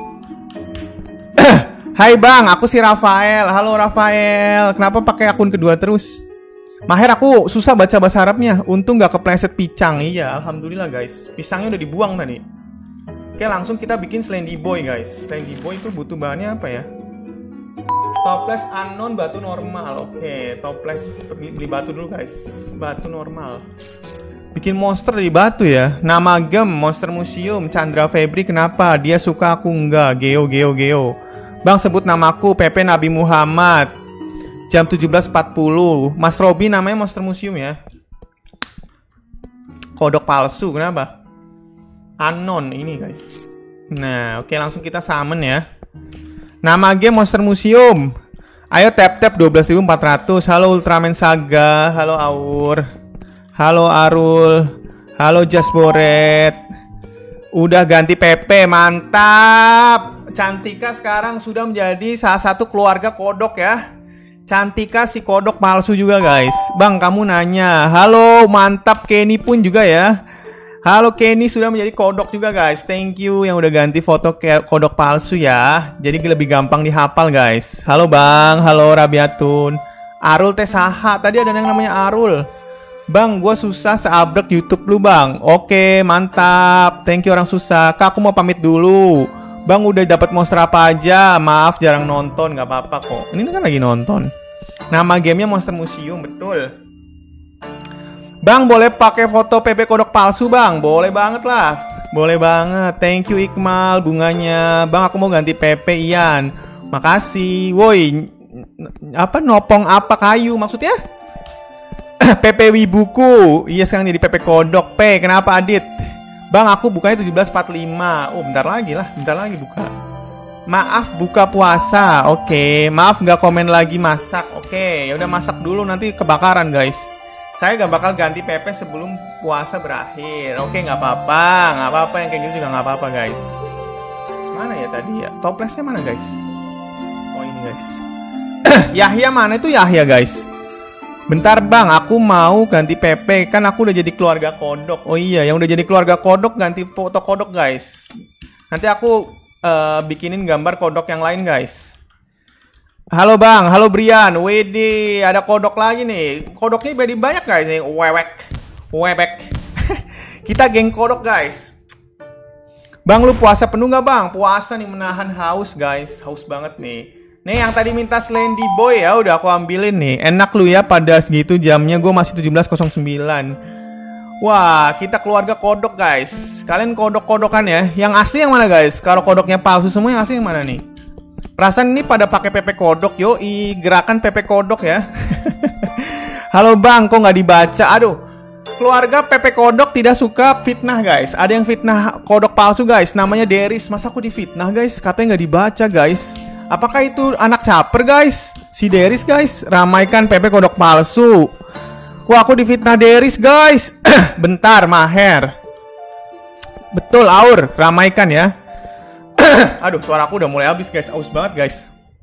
Hai bang, aku si Rafael. Halo Rafael. Kenapa pakai akun kedua terus? Maher, aku susah baca bahasa Arabnya. Untung gak kepleset pisang. Iya, alhamdulillah guys. Pisangnya udah dibuang tadi. Oke, langsung kita bikin Slendy Boy guys. Slendy Boy itu butuh bahannya apa ya? Toples unknown batu normal. Oke, toples pergi beli batu dulu guys. Batu normal. Bikin monster dari batu ya. Nama game Monster Museum. Chandra Febri, kenapa? Dia suka aku enggak. Geo, Geo, Geo. Bang, sebut namaku. P P Nabi Muhammad. Jam tujuh belas empat puluh. Mas Robi namanya Monster Museum ya. Kodok palsu, kenapa? Unknown ini guys. Nah, oke langsung kita summon ya. Nama game Monster Museum. Ayo tap-tap dua belas ribu empat ratus. Halo Ultraman Saga. Halo Aur. Halo Arul. Halo Jasboret. Udah ganti P P, mantap. Cantika sekarang sudah menjadi salah satu keluarga kodok ya. Cantika si kodok palsu juga guys. Bang, kamu nanya. Halo, mantap. Kenny pun juga ya. Halo Kenny sudah menjadi kodok juga guys. Thank you yang udah ganti foto kodok palsu ya. Jadi lebih gampang dihafal guys. Halo bang, halo Rabiatun. Arul teh saha. Tadi ada yang namanya Arul. Bang, gue susah seabrek YouTube lu bang. Oke, mantap. Thank you orang susah. Kak, aku mau pamit dulu. Bang, udah dapat monster apa aja? Maaf jarang nonton, nggak apa-apa kok. Ini kan lagi nonton. Nama gamenya Monster Museum, betul. Bang, boleh pakai foto P P kodok palsu bang? Boleh banget lah. Boleh banget. Thank you Iqmal bunganya. Bang, aku mau ganti P P Ian. Makasih. Woi, apa nopong apa kayu maksudnya? P P Wibuku. Iya sekarang jadi P P kodok. P, kenapa Adit? Bang, aku bukanya tujuh belas empat puluh lima. Oh, bentar lagi lah. Bentar lagi buka. Maaf, buka puasa. Oke. Maaf, nggak komen lagi masak. Oke. Ya udah masak dulu. Nanti kebakaran, guys. Saya nggak bakal ganti P P sebelum puasa berakhir. Oke, nggak apa-apa. Nggak apa-apa. Yang kayak gitu juga nggak apa-apa, guys. Mana ya tadi ya? Toplesnya mana, guys? Oh, ini, guys. Yahya mana itu Yahya, guys? Bentar bang, aku mau ganti P P. Kan aku udah jadi keluarga kodok. Oh iya, yang udah jadi keluarga kodok ganti foto kodok guys. Nanti aku uh, bikinin gambar kodok yang lain guys. Halo bang, halo Brian. Widih, ada kodok lagi nih. Kodoknya beda banyak guys nih. Wewek, wewek. Kita geng kodok guys. Bang, lu puasa penuh gak bang? Puasa nih, menahan haus guys. Haus banget nih. Nih yang tadi minta Slendy Boy ya udah aku ambilin nih. Enak lu ya pada segitu jamnya, gue masih tujuh belas nol sembilan. Wah, kita keluarga kodok guys. Kalian kodok-kodokan ya. Yang asli yang mana guys? Kalau kodoknya palsu semua, yang asli yang mana nih? Perasaan ini pada pakai P P kodok. Yoi, gerakan P P kodok ya. Halo bang, kok nggak dibaca? Aduh, keluarga P P kodok tidak suka fitnah guys. Ada yang fitnah kodok palsu guys. Namanya Deris. Masa aku difitnah guys? Katanya nggak dibaca guys. Apakah itu anak caper guys? Si Deris guys, ramaikan P P kodok palsu. Wah, aku difitnah Deris guys. Bentar, Maher. Betul, Aur, ramaikan ya. Aduh, suara aku udah mulai habis guys. Aus banget guys.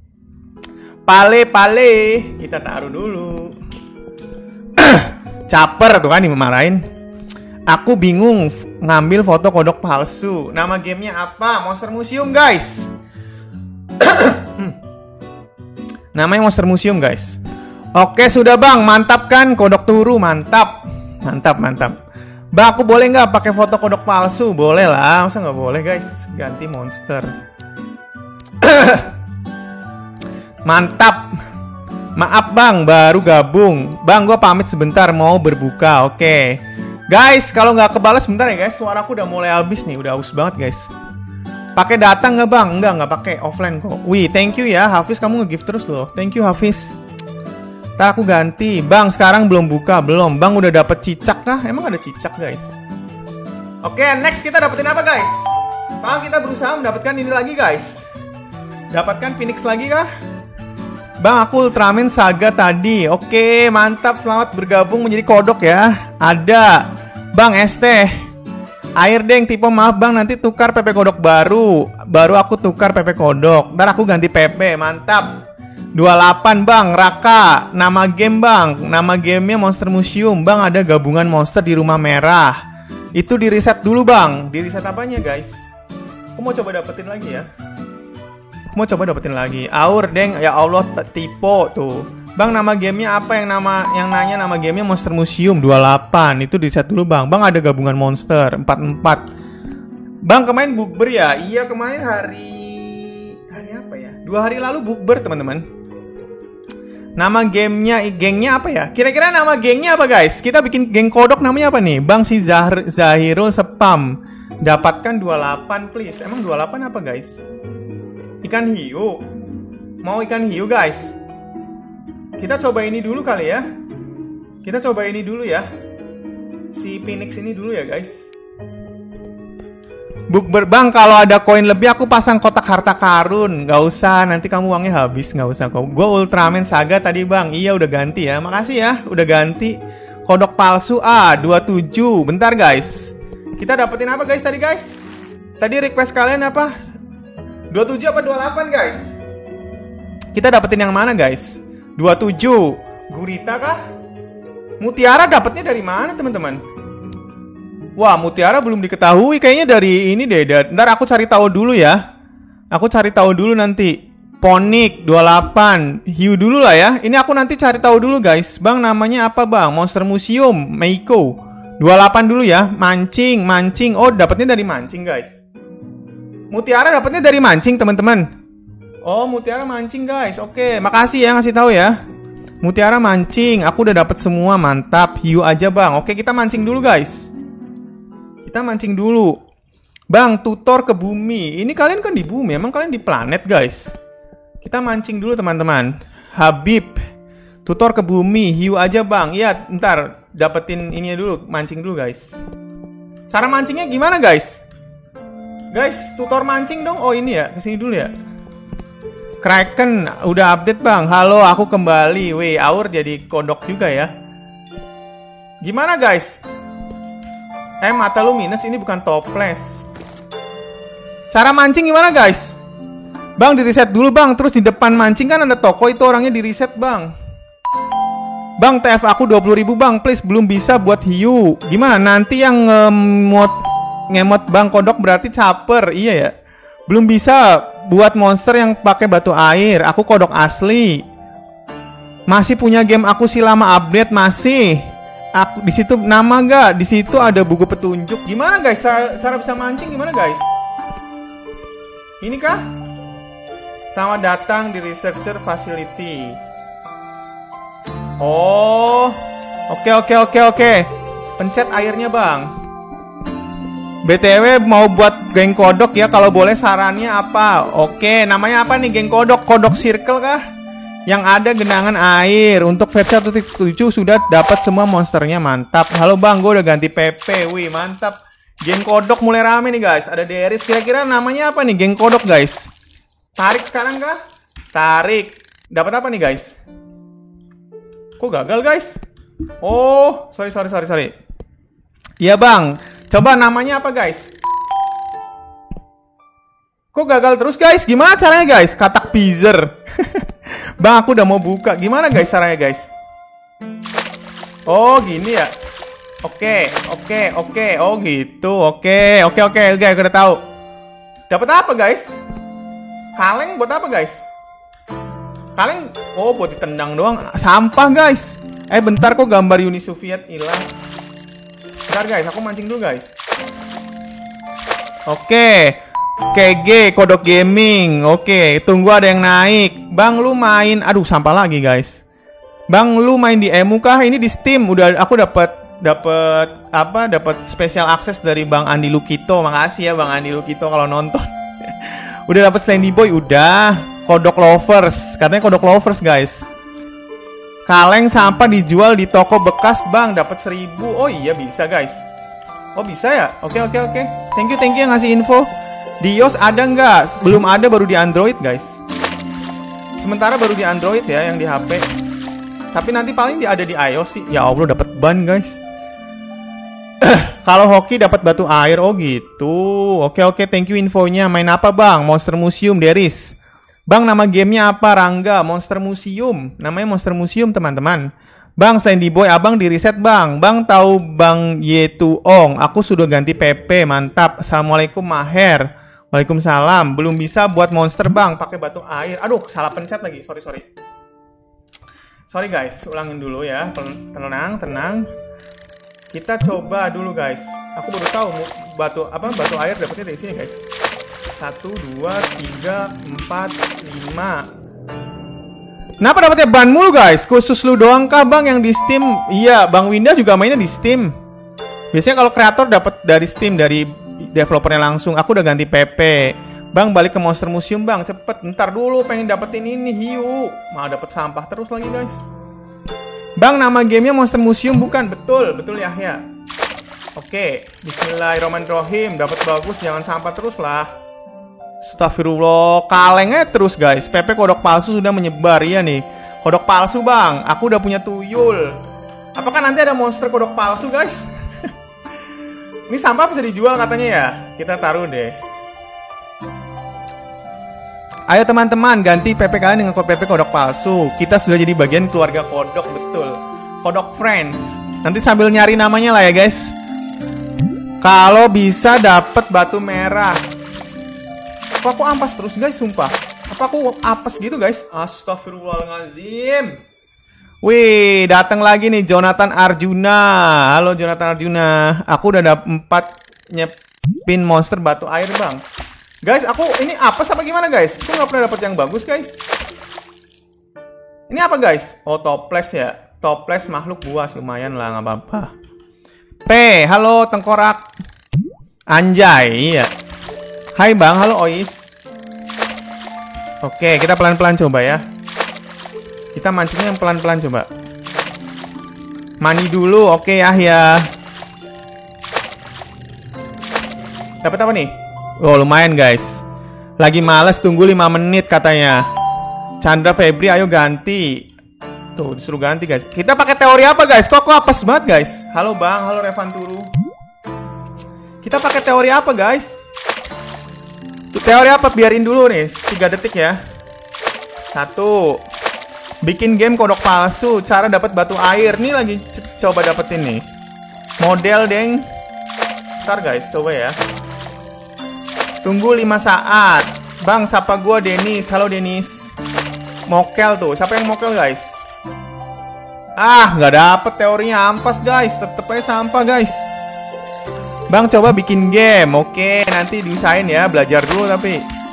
Pale, pale. Kita taruh dulu. Caper tuh kan dimarahin. Aku bingung ngambil foto kodok palsu. Nama gamenya apa? Monster Museum guys. Namanya Monster Museum guys. Oke sudah bang, mantap kan kodok turu, mantap, mantap mantap. Bang, aku boleh nggak pakai foto kodok palsu? Boleh lah, masa nggak boleh guys? Ganti monster. Mantap. Maaf bang, baru gabung. Bang, gue pamit sebentar mau berbuka. Oke guys, kalau nggak kebalas sebentar ya guys. Suaraku udah mulai habis nih, udah haus banget guys. Pakai data nggak bang? Enggak, nggak pakai, offline kok. Wih, thank you ya Hafiz, kamu nge-gift terus loh. Thank you Hafiz. Ntar aku ganti. Bang, sekarang belum buka, belum. Bang udah dapet cicak kah? Emang ada cicak guys? Oke, next kita dapetin apa guys? Bang, kita berusaha mendapatkan ini lagi guys. Dapatkan Phoenix lagi kah? Bang, aku Ultraman Saga tadi. Oke, mantap. Selamat bergabung menjadi kodok ya. Ada Bang S T Air Deng, tipe maaf bang, nanti tukar P P kodok baru. Baru aku tukar P P kodok. Ntar aku ganti P P, mantap. Dua puluh delapan bang, Raka. Nama game bang, nama gamenya Monster Museum. Bang, ada gabungan monster di rumah merah. Itu di reset dulu bang. Di reset apanya guys? Aku mau coba dapetin lagi ya. Aku mau coba dapetin lagi. Aur Deng, ya Allah, tipe tuh. Bang, nama gamenya apa? Yang nama yang nanya nama gamenya Monster Museum dua puluh delapan. Itu di set dulu bang. Bang, ada gabungan monster empat puluh empat. Bang, kemarin bukber ya? Iya, kemarin hari hari apa ya? Dua hari lalu bukber teman-teman. Nama gamenya, gengnya apa ya? Kira-kira nama gengnya apa guys? Kita bikin geng kodok namanya apa nih? Bang, si Zah Zahirul spam. Dapatkan dua puluh delapan please. Emang dua puluh delapan apa guys? Ikan hiu. Mau ikan hiu guys? Kita coba ini dulu kali ya. Kita coba ini dulu ya. Si Phoenix ini dulu ya guys. Bukber bang, kalau ada koin lebih aku pasang kotak harta karun. Gak usah, nanti kamu uangnya habis. Gak usah kok. Gue Ultraman Saga tadi bang. Iya udah ganti ya. Makasih ya, udah ganti. Kodok palsu A dua puluh tujuh. Bentar guys. Kita dapetin apa guys tadi guys? Tadi request kalian apa? dua puluh tujuh apa dua puluh delapan guys? Kita dapetin yang mana guys? dua puluh tujuh. Gurita kah? Mutiara dapatnya dari mana teman-teman? Wah, mutiara belum diketahui. Kayaknya dari ini deh. Ntar aku cari tahu dulu ya. Aku cari tahu dulu nanti. Ponik dua puluh delapan. Hiu dulu lah ya. Ini aku nanti cari tahu dulu guys. Bang, namanya apa bang? Monster Museum Meiko dua puluh delapan dulu ya. Mancing, mancing. Oh, dapatnya dari mancing guys. Mutiara dapatnya dari mancing teman-teman. Oh, mutiara mancing guys. Oke, makasih ya ngasih tahu ya. Mutiara mancing, aku udah dapat semua, mantap. Hiu aja bang. Oke, kita mancing dulu guys. Kita mancing dulu. Bang, tutor ke bumi. Ini kalian kan di bumi, emang kalian di planet guys. Kita mancing dulu teman-teman. Habib, tutor ke bumi, hiu aja bang. Iya, ntar dapetin ininya dulu, mancing dulu guys. Cara mancingnya gimana guys? Guys, tutor mancing dong. Oh ini ya, kesini dulu ya. Kraken udah update bang. Halo, aku kembali. Wih, Aur jadi kodok juga ya. Gimana guys? Eh, mata lu minus, ini bukan toples. Cara mancing gimana guys? Bang, di reset dulu bang. Terus di depan mancing kan ada toko, itu orangnya di reset bang. Bang, T F aku dua puluh ribu bang. Please, belum bisa buat hiu. Gimana? Nanti yang ngemot ngemot bang kodok berarti caper. Iya ya. Belum bisa buat monster yang pakai batu air. Aku kodok asli. Masih punya game aku sih lama update masih. Aku di situ nama gak? Di situ ada buku petunjuk. Gimana guys? Cara, cara bisa mancing gimana guys? Ini kah? Selamat datang di Researcher Facility. Oh, oke oke oke oke. Pencet airnya bang. B T W mau buat geng kodok ya, kalau boleh sarannya apa? Oke, namanya apa nih geng kodok? Kodok circle kah? Yang ada genangan air. Untuk versi satu titik tujuh sudah dapat semua monsternya, mantap. Halo bang, gue udah ganti P P. Wih, mantap. Geng kodok mulai rame nih guys. Ada Deris, kira-kira namanya apa nih geng kodok guys? Tarik sekarang kah? Tarik. Dapat apa nih guys? Kok gagal guys? Oh, sorry sorry sorry sorry. Iya bang. Coba namanya apa guys? Kok gagal terus guys? Gimana caranya guys? Katak Pizer. Bang, aku udah mau buka. Gimana guys caranya guys? Oh gini ya. Oke, oke, oke. Oh gitu. Oke, oke, oke. Oke, aku udah tahu. Dapat apa guys? Kaleng buat apa guys? Kaleng, oh buat ditendang doang. Sampah guys. Eh bentar, kok gambar Uni Soviet hilang. Bentar guys, aku mancing dulu guys. Oke, K G kodok gaming. Oke, tunggu ada yang naik. Bang, lu main, aduh sampah lagi guys. Bang, lu main di Emu kah? Ini di Steam. Udah aku dapat dapat apa? Dapat special access dari Bang Andi Lukito. Makasih ya Bang Andi Lukito kalau nonton. Udah dapat Slendy Boy, udah. Kodok lovers, katanya kodok lovers guys. Kaleng sampah dijual di toko bekas bang, dapat seribu. Oh iya bisa guys. Oh bisa ya? Oke oke oke. Thank you thank you yang ngasih info. Di iOS ada nggak? Belum ada, baru di Android guys. Sementara baru di Android ya, yang di H P. Tapi nanti paling dia ada di iOS sih. Ya Allah, dapat ban guys. Kalau hoki dapat batu air. Oh gitu. Oke oke, thank you infonya. Main apa bang? Monster Museum, Deris. Bang, nama gamenya apa? Rangga. Monster Museum. Namanya Monster Museum teman-teman. Bang, selain di boy, abang di reset bang. Bang tahu bang Yetuong? Aku sudah ganti P P, mantap. Assalamualaikum Maher. Waalaikumsalam. Belum bisa buat monster bang, pakai batu air. Aduh, salah pencet lagi. Sorry sorry. Sorry guys, ulangin dulu ya. Tenang, tenang. Kita coba dulu guys. Aku baru tahu batu apa batu air dapetnya dari sini guys. Satu, dua, tiga, empat, lima. Kenapa dapetnya ban mulu guys? Khusus lu doang kah bang yang di Steam? Iya, Bang Winda juga mainnya di Steam. Biasanya kalau kreator dapat dari Steam, dari developernya langsung. Aku udah ganti P P. Bang, balik ke Monster Museum bang, cepet. Ntar dulu, pengen dapetin ini hiu. Malah dapet sampah terus lagi guys. Bang, nama gamenya Monster Museum bukan? Betul, betul Yahya. Oke, bismillahirrahmanirrahim. Dapat bagus, jangan sampah terus lah. Astagfirullah, kalengnya terus guys. P P kodok palsu sudah menyebar. Iya nih, kodok palsu bang. Aku udah punya tuyul. Apakah nanti ada monster kodok palsu guys? Ini sampah bisa dijual katanya ya. Kita taruh deh. Ayo teman-teman, ganti P P kalian dengan kode P P kodok palsu. Kita sudah jadi bagian keluarga kodok, betul. Kodok Friends. Nanti sambil nyari namanya lah ya guys. Kalau bisa dapat batu merah. Apa aku ampas terus guys, sumpah. Apa aku apes gitu guys? Astagfirullahaladzim. Wih, datang lagi nih Jonathan Arjuna. Halo Jonathan Arjuna. Aku udah dapat empat nyepin monster batu air bang. Guys, aku ini apes apa gimana guys? Aku nggak pernah dapet yang bagus guys. Ini apa guys? Oh, toples ya. Toples makhluk buas, lumayan lah, nggak apa-apa. P, halo tengkorak. Anjay, iya. Hai bang, halo Ois. Oke, kita pelan-pelan coba ya. Kita mancingnya yang pelan-pelan coba. Mandi dulu, oke ya ya. Dapat apa nih? Oh lumayan guys. Lagi males tunggu lima menit katanya. Chandra Febri, ayo ganti. Tuh disuruh ganti guys. Kita pakai teori apa guys? Kok kok apes banget guys? Halo bang, halo Revanturu. Kita pakai teori apa guys? Tuh, teori apa? Biarin dulu nih, tiga detik ya. Satu. Bikin game kodok palsu, cara dapat batu air. Nih lagi coba dapetin nih. Model deng. Ntar guys, coba ya. Tunggu lima saat. Bang, sapa gua Denis. Halo Denis. Mokel tuh. Siapa yang mokel guys? Ah, nggak dapet teorinya, ampas guys. Tetep aja sampah guys. Bang, coba bikin game. Oke, nanti diusahain ya. Belajar dulu tapi.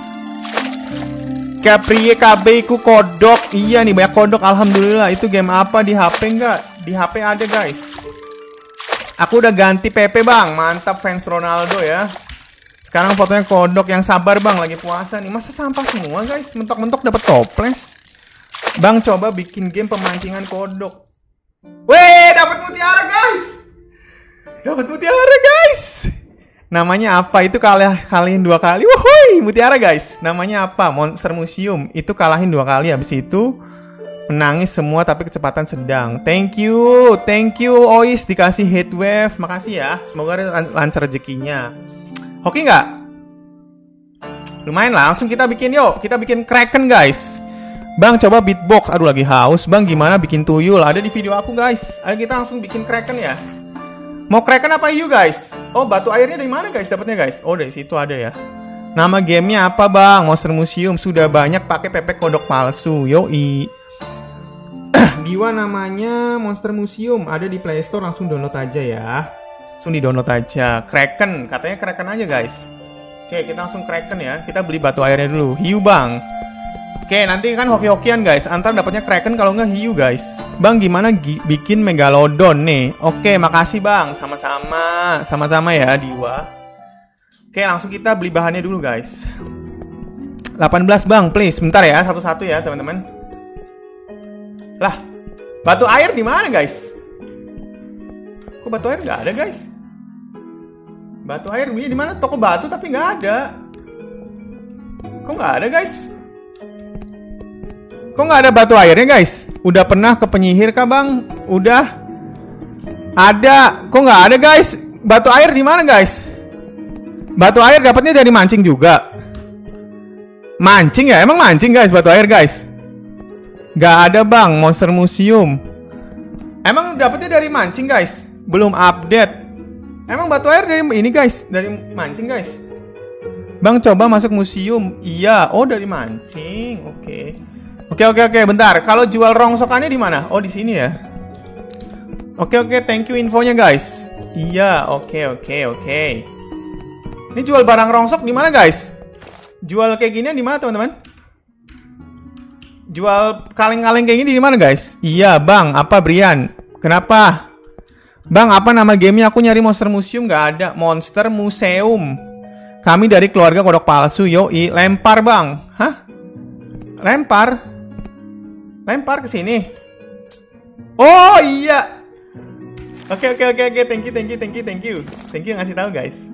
Capri K B ku kodok. Iya nih, banyak kodok. Alhamdulillah. Itu game apa di H P nggak? Di H P ada guys. Aku udah ganti P P bang. Mantap fans Ronaldo ya. Sekarang fotonya kodok. Yang sabar bang, lagi puasa nih. Masa sampah semua guys? Mentok-mentok dapat toples. Bang, coba bikin game pemancingan kodok. Weh, dapat mutiara guys. Dapat mutiara guys. Namanya apa? Itu kalah kaliin dua kali. Wuhui, mutiara guys. Namanya apa? Monster Museum. Itu kalahin dua kali. Habis itu menangis semua tapi kecepatan sedang. Thank you. Thank you Ois, dikasih heatwave. Makasih ya. Semoga lancar rezekinya. Oke nggak? Lumayan lah. Langsung kita bikin yuk. Kita bikin Kraken guys. Bang, coba beatbox. Aduh, lagi haus. Bang, gimana bikin tuyul? Ada di video aku guys. Ayo kita langsung bikin Kraken ya. Mau Kraken apa hiu guys? Oh, batu airnya dari mana guys? Dapatnya guys? Oh, dari situ ada ya. Nama gamenya apa bang? Monster Museum. Sudah banyak pakai P P kodok palsu. Yoi. Diwa namanya Monster Museum. Ada di Play Store, langsung download aja ya. Langsung di download aja. Kraken, katanya Kraken aja guys. Oke, kita langsung Kraken ya. Kita beli batu airnya dulu. Hiu bang. Oke, nanti kan hoki-hokian guys. Antar dapatnya Kraken, kalau nggak hiu guys. Bang, gimana gi bikin Megalodon nih? Oke, makasih bang. Sama-sama. Sama-sama ya, Diwa. Oke, langsung kita beli bahannya dulu guys. delapan belas bang, please. Bentar ya, satu-satu ya teman-teman. Lah, batu air di mana guys? Kok batu air nggak ada guys? Batu air di mana? Toko batu tapi nggak ada. Kok nggak ada guys? Kok nggak ada batu airnya guys? Udah pernah ke penyihir kah bang? Udah. Ada. Kok nggak ada guys? Batu air di mana guys? Batu air dapatnya dari mancing juga. Mancing ya? Emang mancing guys batu air guys? Gak ada bang, Monster Museum. Emang dapetnya dari mancing guys? Belum update. Emang batu air dari ini guys? Dari mancing guys? Bang coba masuk museum. Iya, oh dari mancing. Oke. Oke oke oke, bentar. Kalau jual rongsokannya di mana? Oh di sini ya. Oke oke, thank you infonya guys. Iya, oke oke oke. Ini jual barang rongsok di mana guys? Jual kayak gini di mana teman-teman? Jual kaleng-kaleng kayak gini di mana guys? Iya bang, apa Brian? Kenapa? Bang, apa nama gamenya? Aku nyari Monster Museum nggak ada. Monster Museum. Kami dari keluarga kodok palsu. Yoi, lempar bang. Hah? Lempar? Lempar ke sini. Oh iya. Oke oke oke oke. Thank you thank you thank you thank you thank you ngasih tahu guys.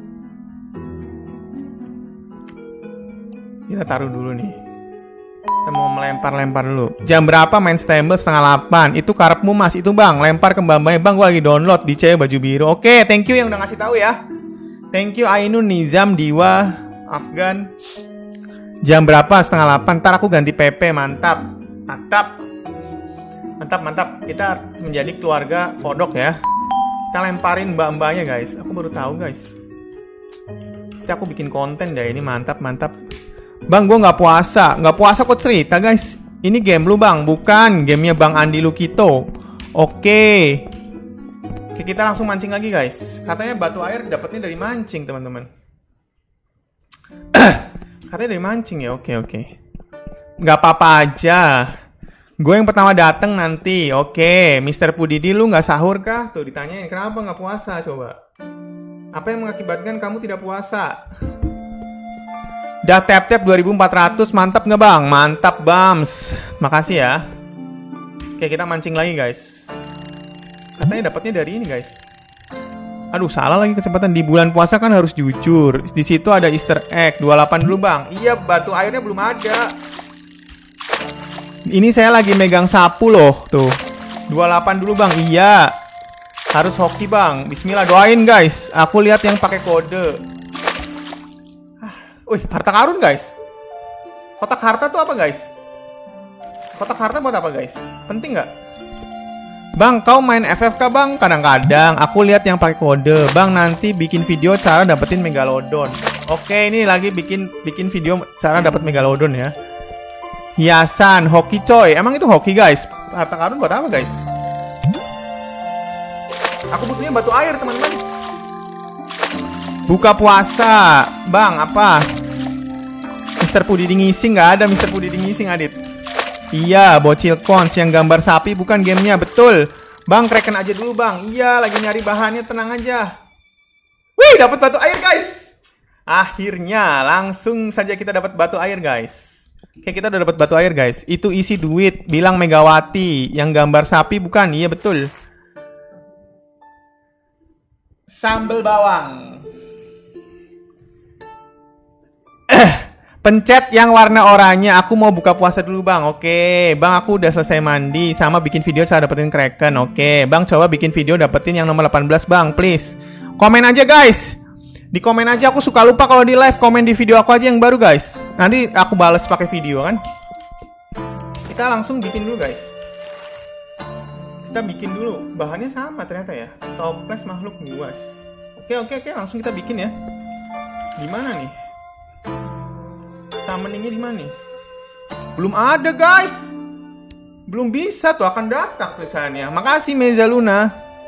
Kita taruh dulu nih. Kita mau melempar-lempar dulu. Jam berapa main Stumble? Setengah delapan. Itu karepmu mas. Itu bang. Lempar ke mbak-mbaknya. Bang, gue lagi download di C baju biru. Oke, thank you yang udah ngasih tahu ya. Thank you Ainun, Nizam, Diwa, Afgan. Jam berapa? Setengah delapan. Ntar aku ganti P P. Mantap. Mantap. Mantap, mantap. Kita menjadi keluarga kodok ya. Kita lemparin mbak-mbaknya guys. Aku baru tahu guys. Nanti aku bikin konten deh. Ini mantap, mantap. Bang, gue nggak puasa, nggak puasa kok cerita guys. Ini game lu bang, bukan gamenya Bang Andi Lukito. Oke, Oke kita langsung mancing lagi guys. Katanya batu air dapatnya dari mancing teman-teman. Katanya dari mancing ya. Oke oke. Nggak apa-apa aja. Gue yang pertama dateng nanti. Oke, Mister Pudidi lu nggak sahur kah? Tuh ditanyain kenapa nggak puasa coba. Apa yang mengakibatkan kamu tidak puasa? Dah tap-tap dua ribu empat ratus, mantap nggak bang? Mantap bams. Makasih ya. Oke kita mancing lagi guys. Katanya dapatnya dari ini guys. Aduh salah lagi kesempatan. Di bulan puasa kan harus jujur. Di situ ada Easter egg. dua puluh delapan dulu bang. Iya batu airnya belum ada. Ini saya lagi megang sapu loh. Tuh dua puluh delapan dulu bang. Iya. Harus hoki bang. Bismillah doain guys. Aku lihat yang pakai kode. Wih, harta karun guys. Kotak harta tuh apa guys? Kotak harta buat apa guys? Penting nggak? Bang, kau main F F K bang? Kadang-kadang. Aku lihat yang pakai kode. Bang, nanti bikin video cara dapetin Megalodon. Oke, ini lagi bikin bikin video cara dapet Megalodon ya. Hiasan, hoki coy. Emang itu hoki guys? Harta karun buat apa guys? Aku butuhnya batu air teman-teman. Buka puasa, bang apa? Mister Pudidi ngising nggak ada Mister Pudidi ngising adit. Iya, bocil cons yang gambar sapi bukan gamenya betul. Bang Kraken aja dulu bang. Iya, lagi nyari bahannya tenang aja. Wih, dapat batu air guys. Akhirnya langsung saja kita dapat batu air guys. Oke kita udah dapat batu air guys. Itu isi duit. Bilang Megawati. Yang gambar sapi bukan? Iya betul. Sambal bawang. Pencet yang warna oranye. Aku mau buka puasa dulu bang. Oke bang, aku udah selesai mandi sama bikin video cara dapetin Kraken. Oke bang, coba bikin video dapetin yang nomor delapan belas bang, please. Komen aja guys. Di komen aja, aku suka lupa kalau di live. Komen di video aku aja yang baru guys. Nanti aku bales pakai video kan. Kita langsung bikin dulu guys. Kita bikin dulu. Bahannya sama ternyata ya. Toples makhluk buas. Oke oke oke, langsung kita bikin ya. Di mana nih? Summoningnya di mana nih? Belum ada guys. Belum bisa tuh, akan datang tulisannya. Makasih Meza Luna.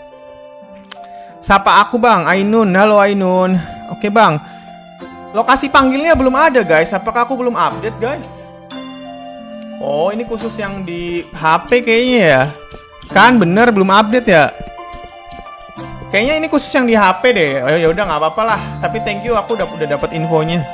Sapa aku bang, Ainun. Halo Ainun. Oke bang. Lokasi panggilnya belum ada guys. Apakah aku belum update guys? Oh ini khusus yang di H P kayaknya ya. Kan bener belum update ya. Kayaknya ini khusus yang di H P deh. Oh ya udah nggak apa-apa lah. Tapi thank you, aku udah udah dapat infonya.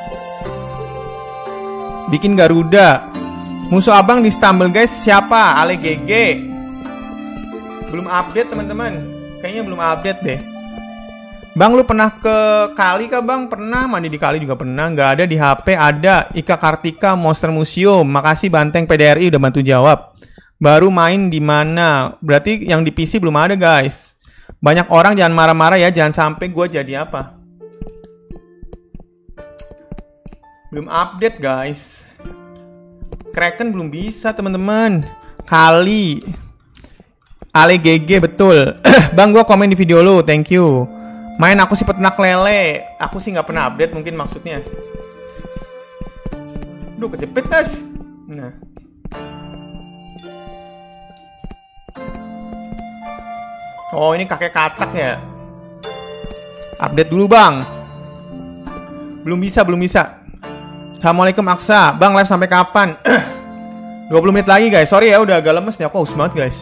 Bikin Garuda. Musuh abang di Stumble guys. Siapa? Ale G G. Belum update teman-teman. Kayaknya belum update deh. Bang, lu pernah ke kali kah bang? Pernah, mandi di kali juga pernah. Nggak ada di H P, ada. Ika Kartika, Monster Museum. Makasih Banteng P D R I udah bantu jawab. Baru main di mana? Berarti yang di P C belum ada guys. Banyak orang jangan marah-marah ya. Jangan sampai gue jadi apa. Belum update guys. Kraken belum bisa teman-teman. Kali Ale G G betul. Bang, gue komen di video lu. Thank you. Main aku si peternak lele. Aku sih nggak pernah update mungkin maksudnya. Duh, kejepit guys. Nah. Oh, ini kakek katak ya. Update dulu bang. Belum bisa, belum bisa. Assalamualaikum Aksa. Bang, live sampai kapan? dua puluh menit lagi guys. Sorry ya udah agak lemes nih. Aku haus banget guys.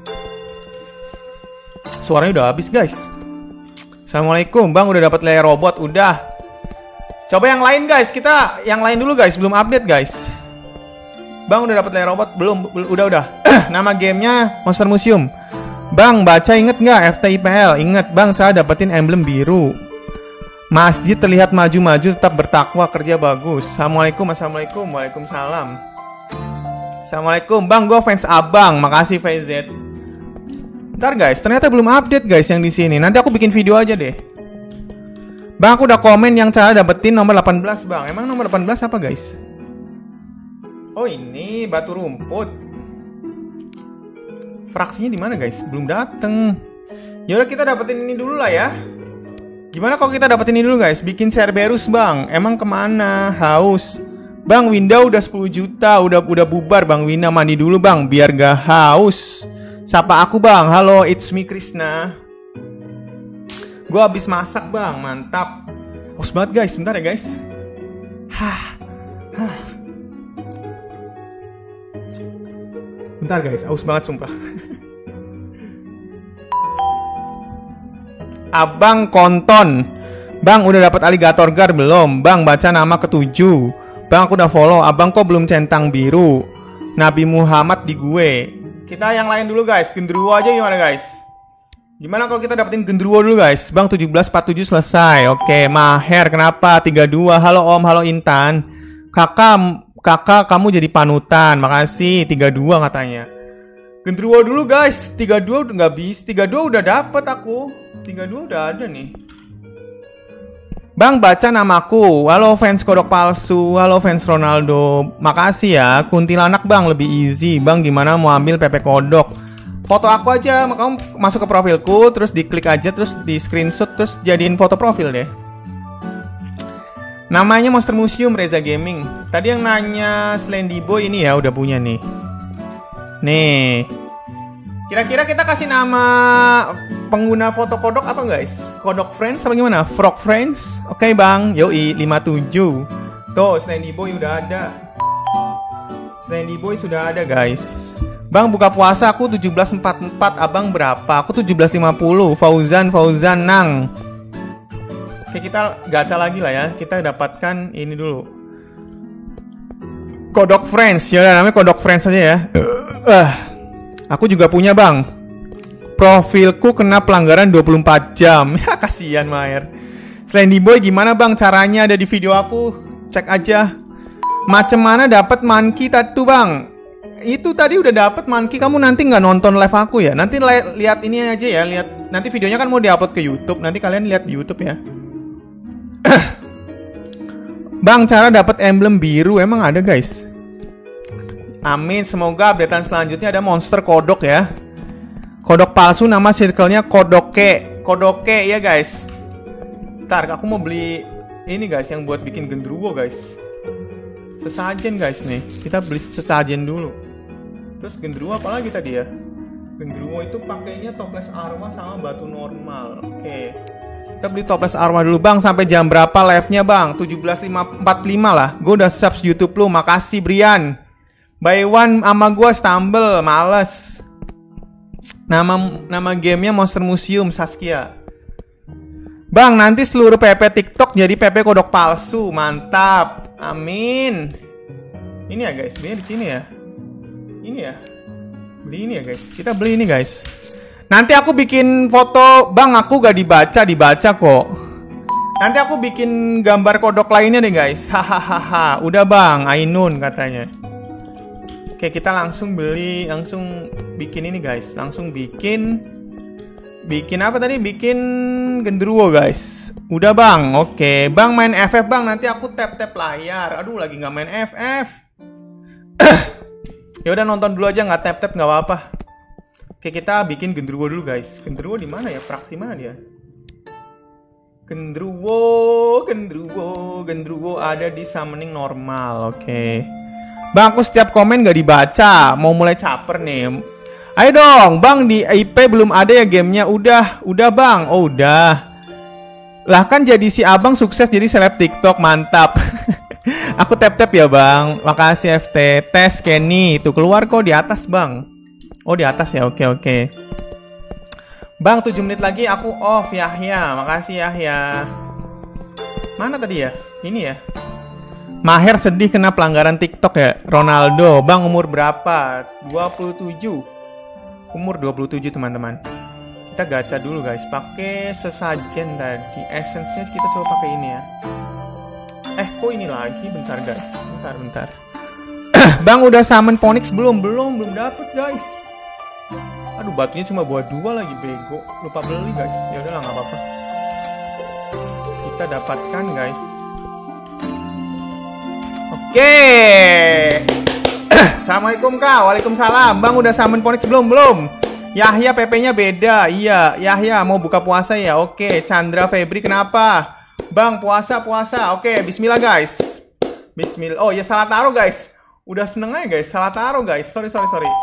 Suaranya udah habis guys. Assalamualaikum bang, udah dapat layer robot. Udah. Coba yang lain guys. Kita yang lain dulu guys. Belum update guys. Bang, udah dapat layer robot? Belum. Udah udah. Nama gamenya Monster Museum. Bang, baca inget nggak F T I P L? Ingat bang, saya dapetin emblem biru. Masjid terlihat maju-maju, tetap bertakwa, kerja bagus. Assalamualaikum. Assalamualaikum. Waalaikumsalam. Assalamualaikum bang, gue fans abang. Makasih V Z. Ntar guys, ternyata belum update guys yang di sini. Nanti aku bikin video aja deh. Bang, aku udah komen yang cara dapetin nomor delapan belas bang. Emang nomor delapan belas apa guys? Oh ini batu rumput. Fraksinya di mana guys? Belum dateng. Yaudah kita dapetin ini dulu lah ya. Gimana kalau kita dapetin ini dulu guys? Bikin Cerberus bang. Emang kemana? Haus. Bang, Winda udah sepuluh juta. Udah udah bubar bang. Winda mandi dulu bang. Biar gak haus. Sapa aku bang, halo, it's me Krisna. Gue habis masak bang, mantap. Haus banget guys, bentar ya guys. Hah, hah. Bentar guys, haus banget sumpah. Abang Konton. Bang, udah dapat alligator guard belum? Bang, baca nama ketujuh. Bang, aku udah follow. Abang kok belum centang biru? Nabi Muhammad di gue. Kita yang lain dulu guys. Genderuwo aja gimana guys? Gimana kalau kita dapetin genderuwo dulu guys? Bang, tujuh belas empat puluh tujuh selesai. Oke, Maher kenapa? tiga puluh dua. Halo Om, halo Intan. Kakak, kakak kamu jadi panutan. Makasih. tiga puluh dua katanya. Genderuwo dulu guys. tiga puluh dua udah nggak bisa. tiga puluh dua udah dapet aku. tiga puluh dua udah ada nih. Bang, baca namaku. Halo fans kodok palsu. Halo fans Ronaldo. Makasih ya. Kuntilanak bang, lebih easy. Bang, gimana mau ambil P P kodok? Foto aku aja. Kamu masuk ke profilku, terus diklik aja, terus di screenshot, terus jadiin foto profil deh. Namanya Monster Museum, Reza Gaming. Tadi yang nanya Slendy Boy ini ya udah punya nih. Nih. Kira-kira kita kasih nama pengguna foto kodok apa guys? Kodok Friends apa gimana? Frog Friends? Oke okay, bang, yoi lima puluh tujuh. Tuh, Slendy Boy udah ada. Slendy Boy sudah ada guys. Bang, buka puasa aku tujuh belas empat puluh empat. Abang berapa? Aku tujuh belas lima puluh. Fauzan, Fauzan, Nang. Oke, kita gacha lagi lah ya. Kita dapatkan ini dulu. Kodok Friends. Ya udah namanya Kodok Friends aja ya. Uh. Aku juga punya bang. Profilku kena pelanggaran dua puluh empat jam. Ya kasihan Maher. Slendy Boy gimana bang caranya? Ada di video aku. Cek aja. Macam mana dapat monkey tattoo bang? Itu tadi udah dapat monkey. Kamu nanti nggak nonton live aku ya? Nanti li lihat ini aja ya. Lihat nanti videonya kan mau diupload ke YouTube. Nanti kalian lihat di YouTube ya. Bang, cara dapat emblem biru emang ada guys? Amin, semoga updatean selanjutnya ada monster kodok ya. Kodok palsu nama circle-nya Kodoke. Kodoke ya guys. Ntar aku mau beli ini guys yang buat bikin genderuwo guys. Sesajen guys nih. Kita beli sesajen dulu. Terus genderuwo apa lagi tadi ya? Genderuwo itu pakainya toples arwah sama batu normal. Oke. Kita beli toples arwah dulu bang. Sampai jam berapa live-nya bang? tujuh belas empat puluh lima lah. Gue udah subs YouTube lu. Makasih Brian. By one sama gue stumble, males. Nama nama gamenya Monster Museum, Saskia. Bang, nanti seluruh P P TikTok jadi P P kodok palsu, mantap. Amin. Ini ya guys, belinya di sini ya. Ini ya. Beli ini ya guys. Kita beli ini guys. Nanti aku bikin foto, Bang, aku gak dibaca, dibaca kok. Nanti aku bikin gambar kodok lainnya deh guys. Hahaha. Udah Bang, Ainun katanya. Oke, kita langsung beli, langsung bikin ini guys. Langsung bikin Bikin apa tadi? Bikin genderuwo guys. Udah Bang, oke. Bang main F F Bang, nanti aku tap-tap layar. Aduh, lagi gak main F F. Ya udah nonton dulu aja, nggak tap-tap nggak apa-apa. Oke, kita bikin genderuwo dulu guys. Genderuwo di mana ya? Fraksi mana dia? Genderuwo, genderuwo, genderuwo ada di summoning normal. Oke. Bang, aku setiap komen gak dibaca. Mau mulai caper nih. Ayo dong, Bang, di I P belum ada ya gamenya. Udah, udah Bang. Oh, udah. Lah kan jadi si Abang sukses jadi seleb TikTok, mantap. Aku tap-tap ya Bang. Makasih F T. Tes Kenny. Itu keluar kok di atas Bang. Oh di atas ya, oke oke. Bang, tujuh menit lagi aku off. Yahya, makasih Yahya. Mana tadi ya? Ini ya. Maher sedih kena pelanggaran TikTok ya. Ronaldo, Bang umur berapa? dua puluh tujuh. Umur dua puluh tujuh teman-teman. Kita gacha dulu guys. Pakai sesajen tadi. Essence-nya kita coba pakai ini ya. Eh, kok ini lagi? Bentar guys. Bentar, bentar. Bang udah summon Phoenix belum? Belum, belum dapet guys. Aduh, batunya cuma buat dua lagi, bego. Lupa beli guys. Ya udahlah, nggak apa-apa. Kita dapatkan guys. Oke. Assalamualaikum Kak. Waalaikumsalam. Bang udah summon Phoenix belum? Belum. Yahya P P-nya beda. Iya, Yahya mau buka puasa ya. Oke. Chandra Febri kenapa? Bang puasa puasa. Oke, bismillah guys. Bismillah. Oh ya, salah taruh guys. Udah seneng aja guys. Salah taruh guys. Sorry sorry sorry.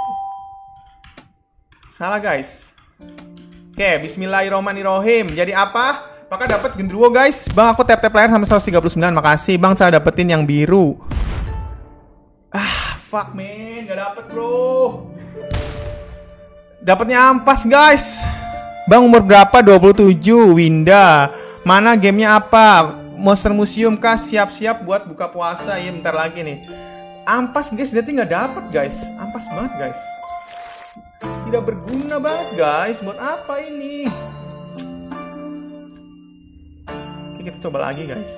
Salah guys. Oke, bismillahirrohmanirrohim. Jadi apa? Maka dapat genderuwo guys. Bang aku tap tap layar sampai seratus tiga puluh sembilan. Makasih Bang, saya dapetin yang biru. Ah, fuck man, gak dapet bro. Dapatnya ampas guys. Bang umur berapa? dua puluh tujuh. Winda. Mana gamenya apa? Monster Museum kah? Siap-siap buat buka puasa. Ya bentar lagi nih. Ampas guys, berarti nggak dapet guys. Ampas banget guys. Tidak berguna banget guys. Buat apa ini? Oke, kita coba lagi guys.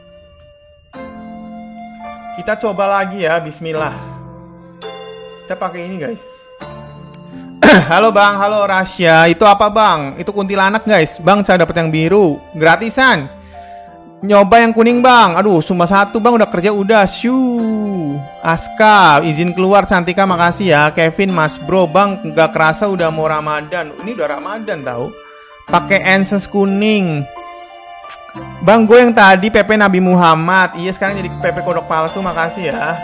Kita coba lagi ya. Bismillah. Kita pakai ini guys. Halo Bang, halo Rasya. Itu apa Bang? Itu kuntilanak guys. Bang, saya dapat yang biru, gratisan. Nyoba yang kuning Bang. Aduh, cuma satu Bang, udah kerja udah. Shoo. Aska, izin keluar Cantika, makasih ya. Kevin, Mas Bro, Bang, nggak kerasa udah mau Ramadan. Ini udah Ramadan tahu. Pakai essence kuning. Bang, gue yang tadi P P Nabi Muhammad. Iya, sekarang jadi P P kodok palsu, makasih ya.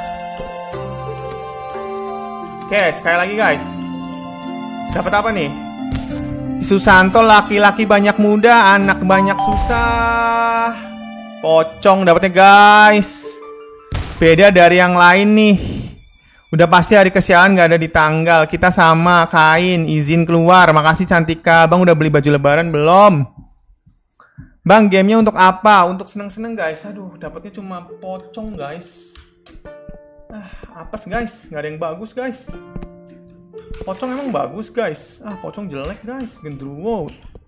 Oke, sekali lagi guys. Dapat apa nih? Susanto, laki-laki banyak muda, anak banyak susah. Pocong dapatnya guys. Beda dari yang lain nih. Udah pasti hari kesialan gak ada di tanggal. Kita sama kain, izin keluar. Makasih Cantika. Bang udah beli baju lebaran belum? Bang gamenya untuk apa? Untuk seneng-seneng guys. Aduh, dapatnya cuma pocong guys. Ah, apes guys, gak ada yang bagus guys. Pocong emang bagus guys. Ah, pocong jelek guys. Genderuwo.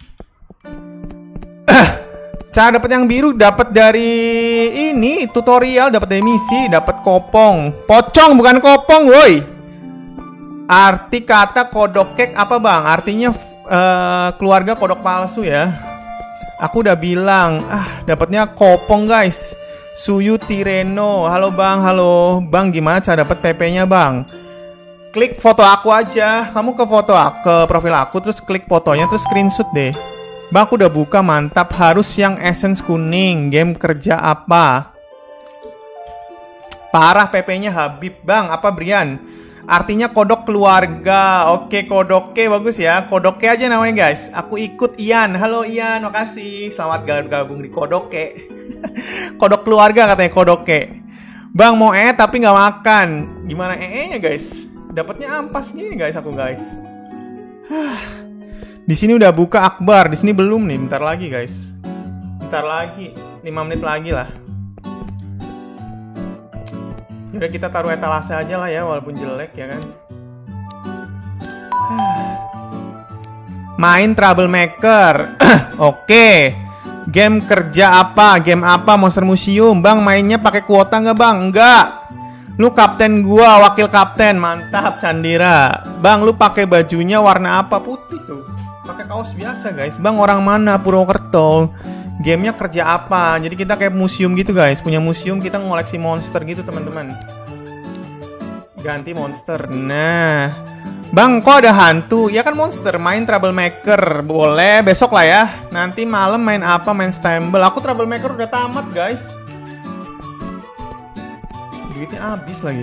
Cara dapat yang biru dapat dari ini tutorial, dapat dari misi, dapat kopong. Pocong bukan kopong, woi. Arti kata kodok kek apa Bang? Artinya uh, keluarga kodok palsu ya. Aku udah bilang, ah dapatnya kopong guys. Suyu Tireno. Halo Bang, halo. Bang gimana cara dapat P P-nya Bang? Klik foto aku aja. Kamu ke foto aku, ke profil aku, terus klik fotonya, terus screenshot deh. Bang aku udah buka, mantap. Harus yang essence kuning. Game kerja apa? Parah P P-nya Habib. Bang apa Brian? Artinya kodok keluarga. Oke, kodoke bagus ya. Kodoke aja namanya guys. Aku ikut Ian. Halo Ian, makasih. Selamat gabung di kodoke. Kodok keluarga katanya kodoke. Bang mau eh tapi nggak makan. Gimana ee-nya guys? Dapatnya ampas gini guys aku guys. Di sini udah buka Akbar, di sini belum nih. Bentar lagi guys. Bentar lagi, lima menit lagi lah. Yaudah kita taruh etalase aja lah ya, walaupun jelek ya kan. Main Troublemaker. Oke. Game kerja apa? Game apa? Monster Museum. Bang, mainnya pakai kuota nggak bang? Nggak. Lu kapten gua, wakil kapten. Mantap, Chandira. Bang, lu pakai bajunya warna apa? Putih tuh. Pakai kaos biasa, guys. Bang, orang mana? Purwokerto. Gamenya kerja apa? Jadi kita kayak museum gitu, guys. Punya museum, kita ngoleksi monster gitu, teman-teman. Ganti monster. Nah, bang, kok ada hantu? Ya kan monster. Main Troublemaker. Boleh, besok lah ya. Nanti malam main apa? Main Stumble. Aku Troublemaker udah tamat, guys. Duitnya habis lagi.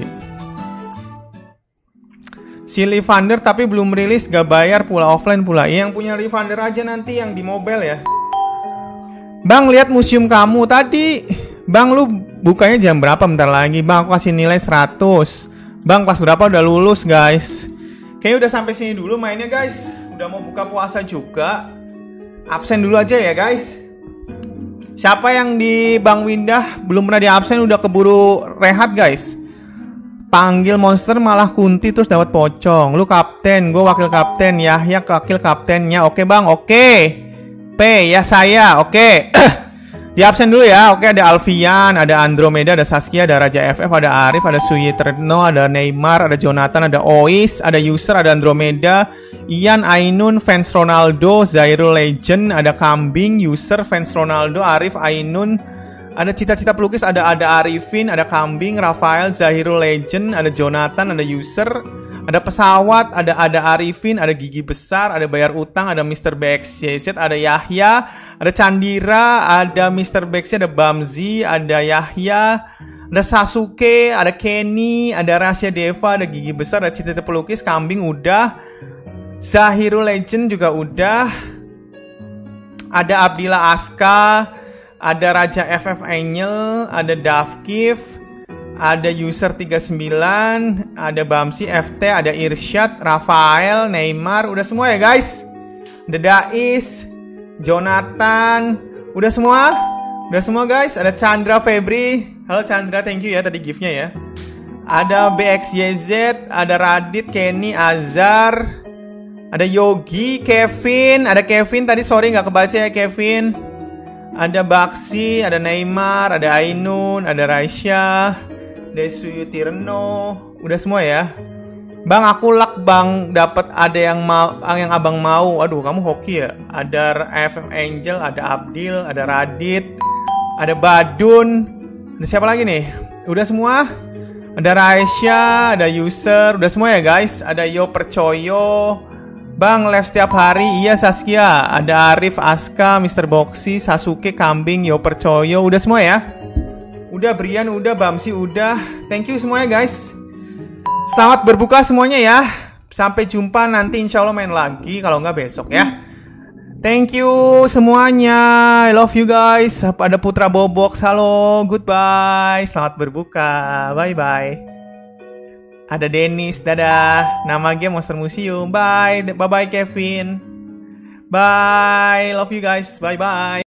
Si Livander tapi belum rilis, gak bayar pula, offline pula. Yang punya Livander aja nanti yang di mobile ya. Bang, lihat museum kamu tadi. Bang, lu bukanya jam berapa? Bentar lagi. Bang, aku kasih nilai seratus. Bang, kelas berapa udah lulus, guys? Kayaknya udah sampai sini dulu mainnya, guys. Udah mau buka puasa juga. Absen dulu aja ya, guys. Siapa yang di Bang Windah belum pernah di absen udah keburu rehat, guys. Panggil monster malah kunti terus dapat pocong. Lu kapten, gue wakil kapten. Yahya wakil kaptennya. Oke bang, oke. P ya saya, oke. Di absen dulu ya. Oke, ada Alfian, ada Andromeda, ada Saskia, ada Raja F F, ada Arif, ada Suyiterno, ada Neymar, ada Jonathan, ada Ois, ada User, ada Andromeda, Ian, Ainun, fans Ronaldo, Zairul Legend, ada Kambing, User, fans Ronaldo, Arif, Ainun, ada Cita-Cita Pelukis, ada ada Arifin, ada Kambing, Rafael, Zahirul Legend, ada Jonathan, ada User, ada Pesawat, ada ada Arifin, ada Gigi Besar, ada Bayar Utang, ada mister B X Y Z, ada Yahya, ada Chandira, ada mister B X Y, ada Bamzi, ada Yahya, ada Sasuke, ada Kenny, ada Rasya Deva, ada Gigi Besar, ada Cita-Cita Pelukis, Kambing udah, Zahirul Legend juga udah, ada Abdillah Aska, ada Raja F F Angel, ada Davkif, ada User tiga puluh sembilan, ada Bamsi, F T, ada Irsyad, Rafael, Neymar, udah semua ya guys. Ada Dais, Jonathan, udah semua? Udah semua guys. Ada Chandra Febri. Halo Chandra, thank you ya tadi giftnya ya. Ada B X Y Z, ada Radit, Kenny, Azhar, ada Yogi, Kevin, ada Kevin tadi sorry nggak kebaca ya Kevin. Ada Baksi, ada Neymar, ada Ainun, ada Raisya, Desuyutirno, udah semua ya. Bang, aku luck bang, dapat ada yang mau, yang abang mau. Aduh, kamu hoki ya. Ada F F Angel, ada Abdil, ada Radit, ada Badun, ada siapa lagi nih? Udah semua. Ada Raisya, ada User, udah semua ya guys. Ada Yo Percoyo. Bang, live setiap hari. Iya Saskia. Ada Arif, Aska, mister Boxy, Sasuke, Kambing, Yo Percoyo. Udah semua ya. Udah, Brian udah, Bamsi udah. Thank you semuanya guys. Selamat berbuka semuanya ya. Sampai jumpa nanti insya Allah main lagi. Kalau nggak besok ya. Thank you semuanya. I love you guys. Ada Putra Bobox. Halo, goodbye. Selamat berbuka. Bye bye. Ada Dennis, dadah. Nama game Monster Museum. Bye. Bye bye Kevin. Bye. Love you guys. Bye bye.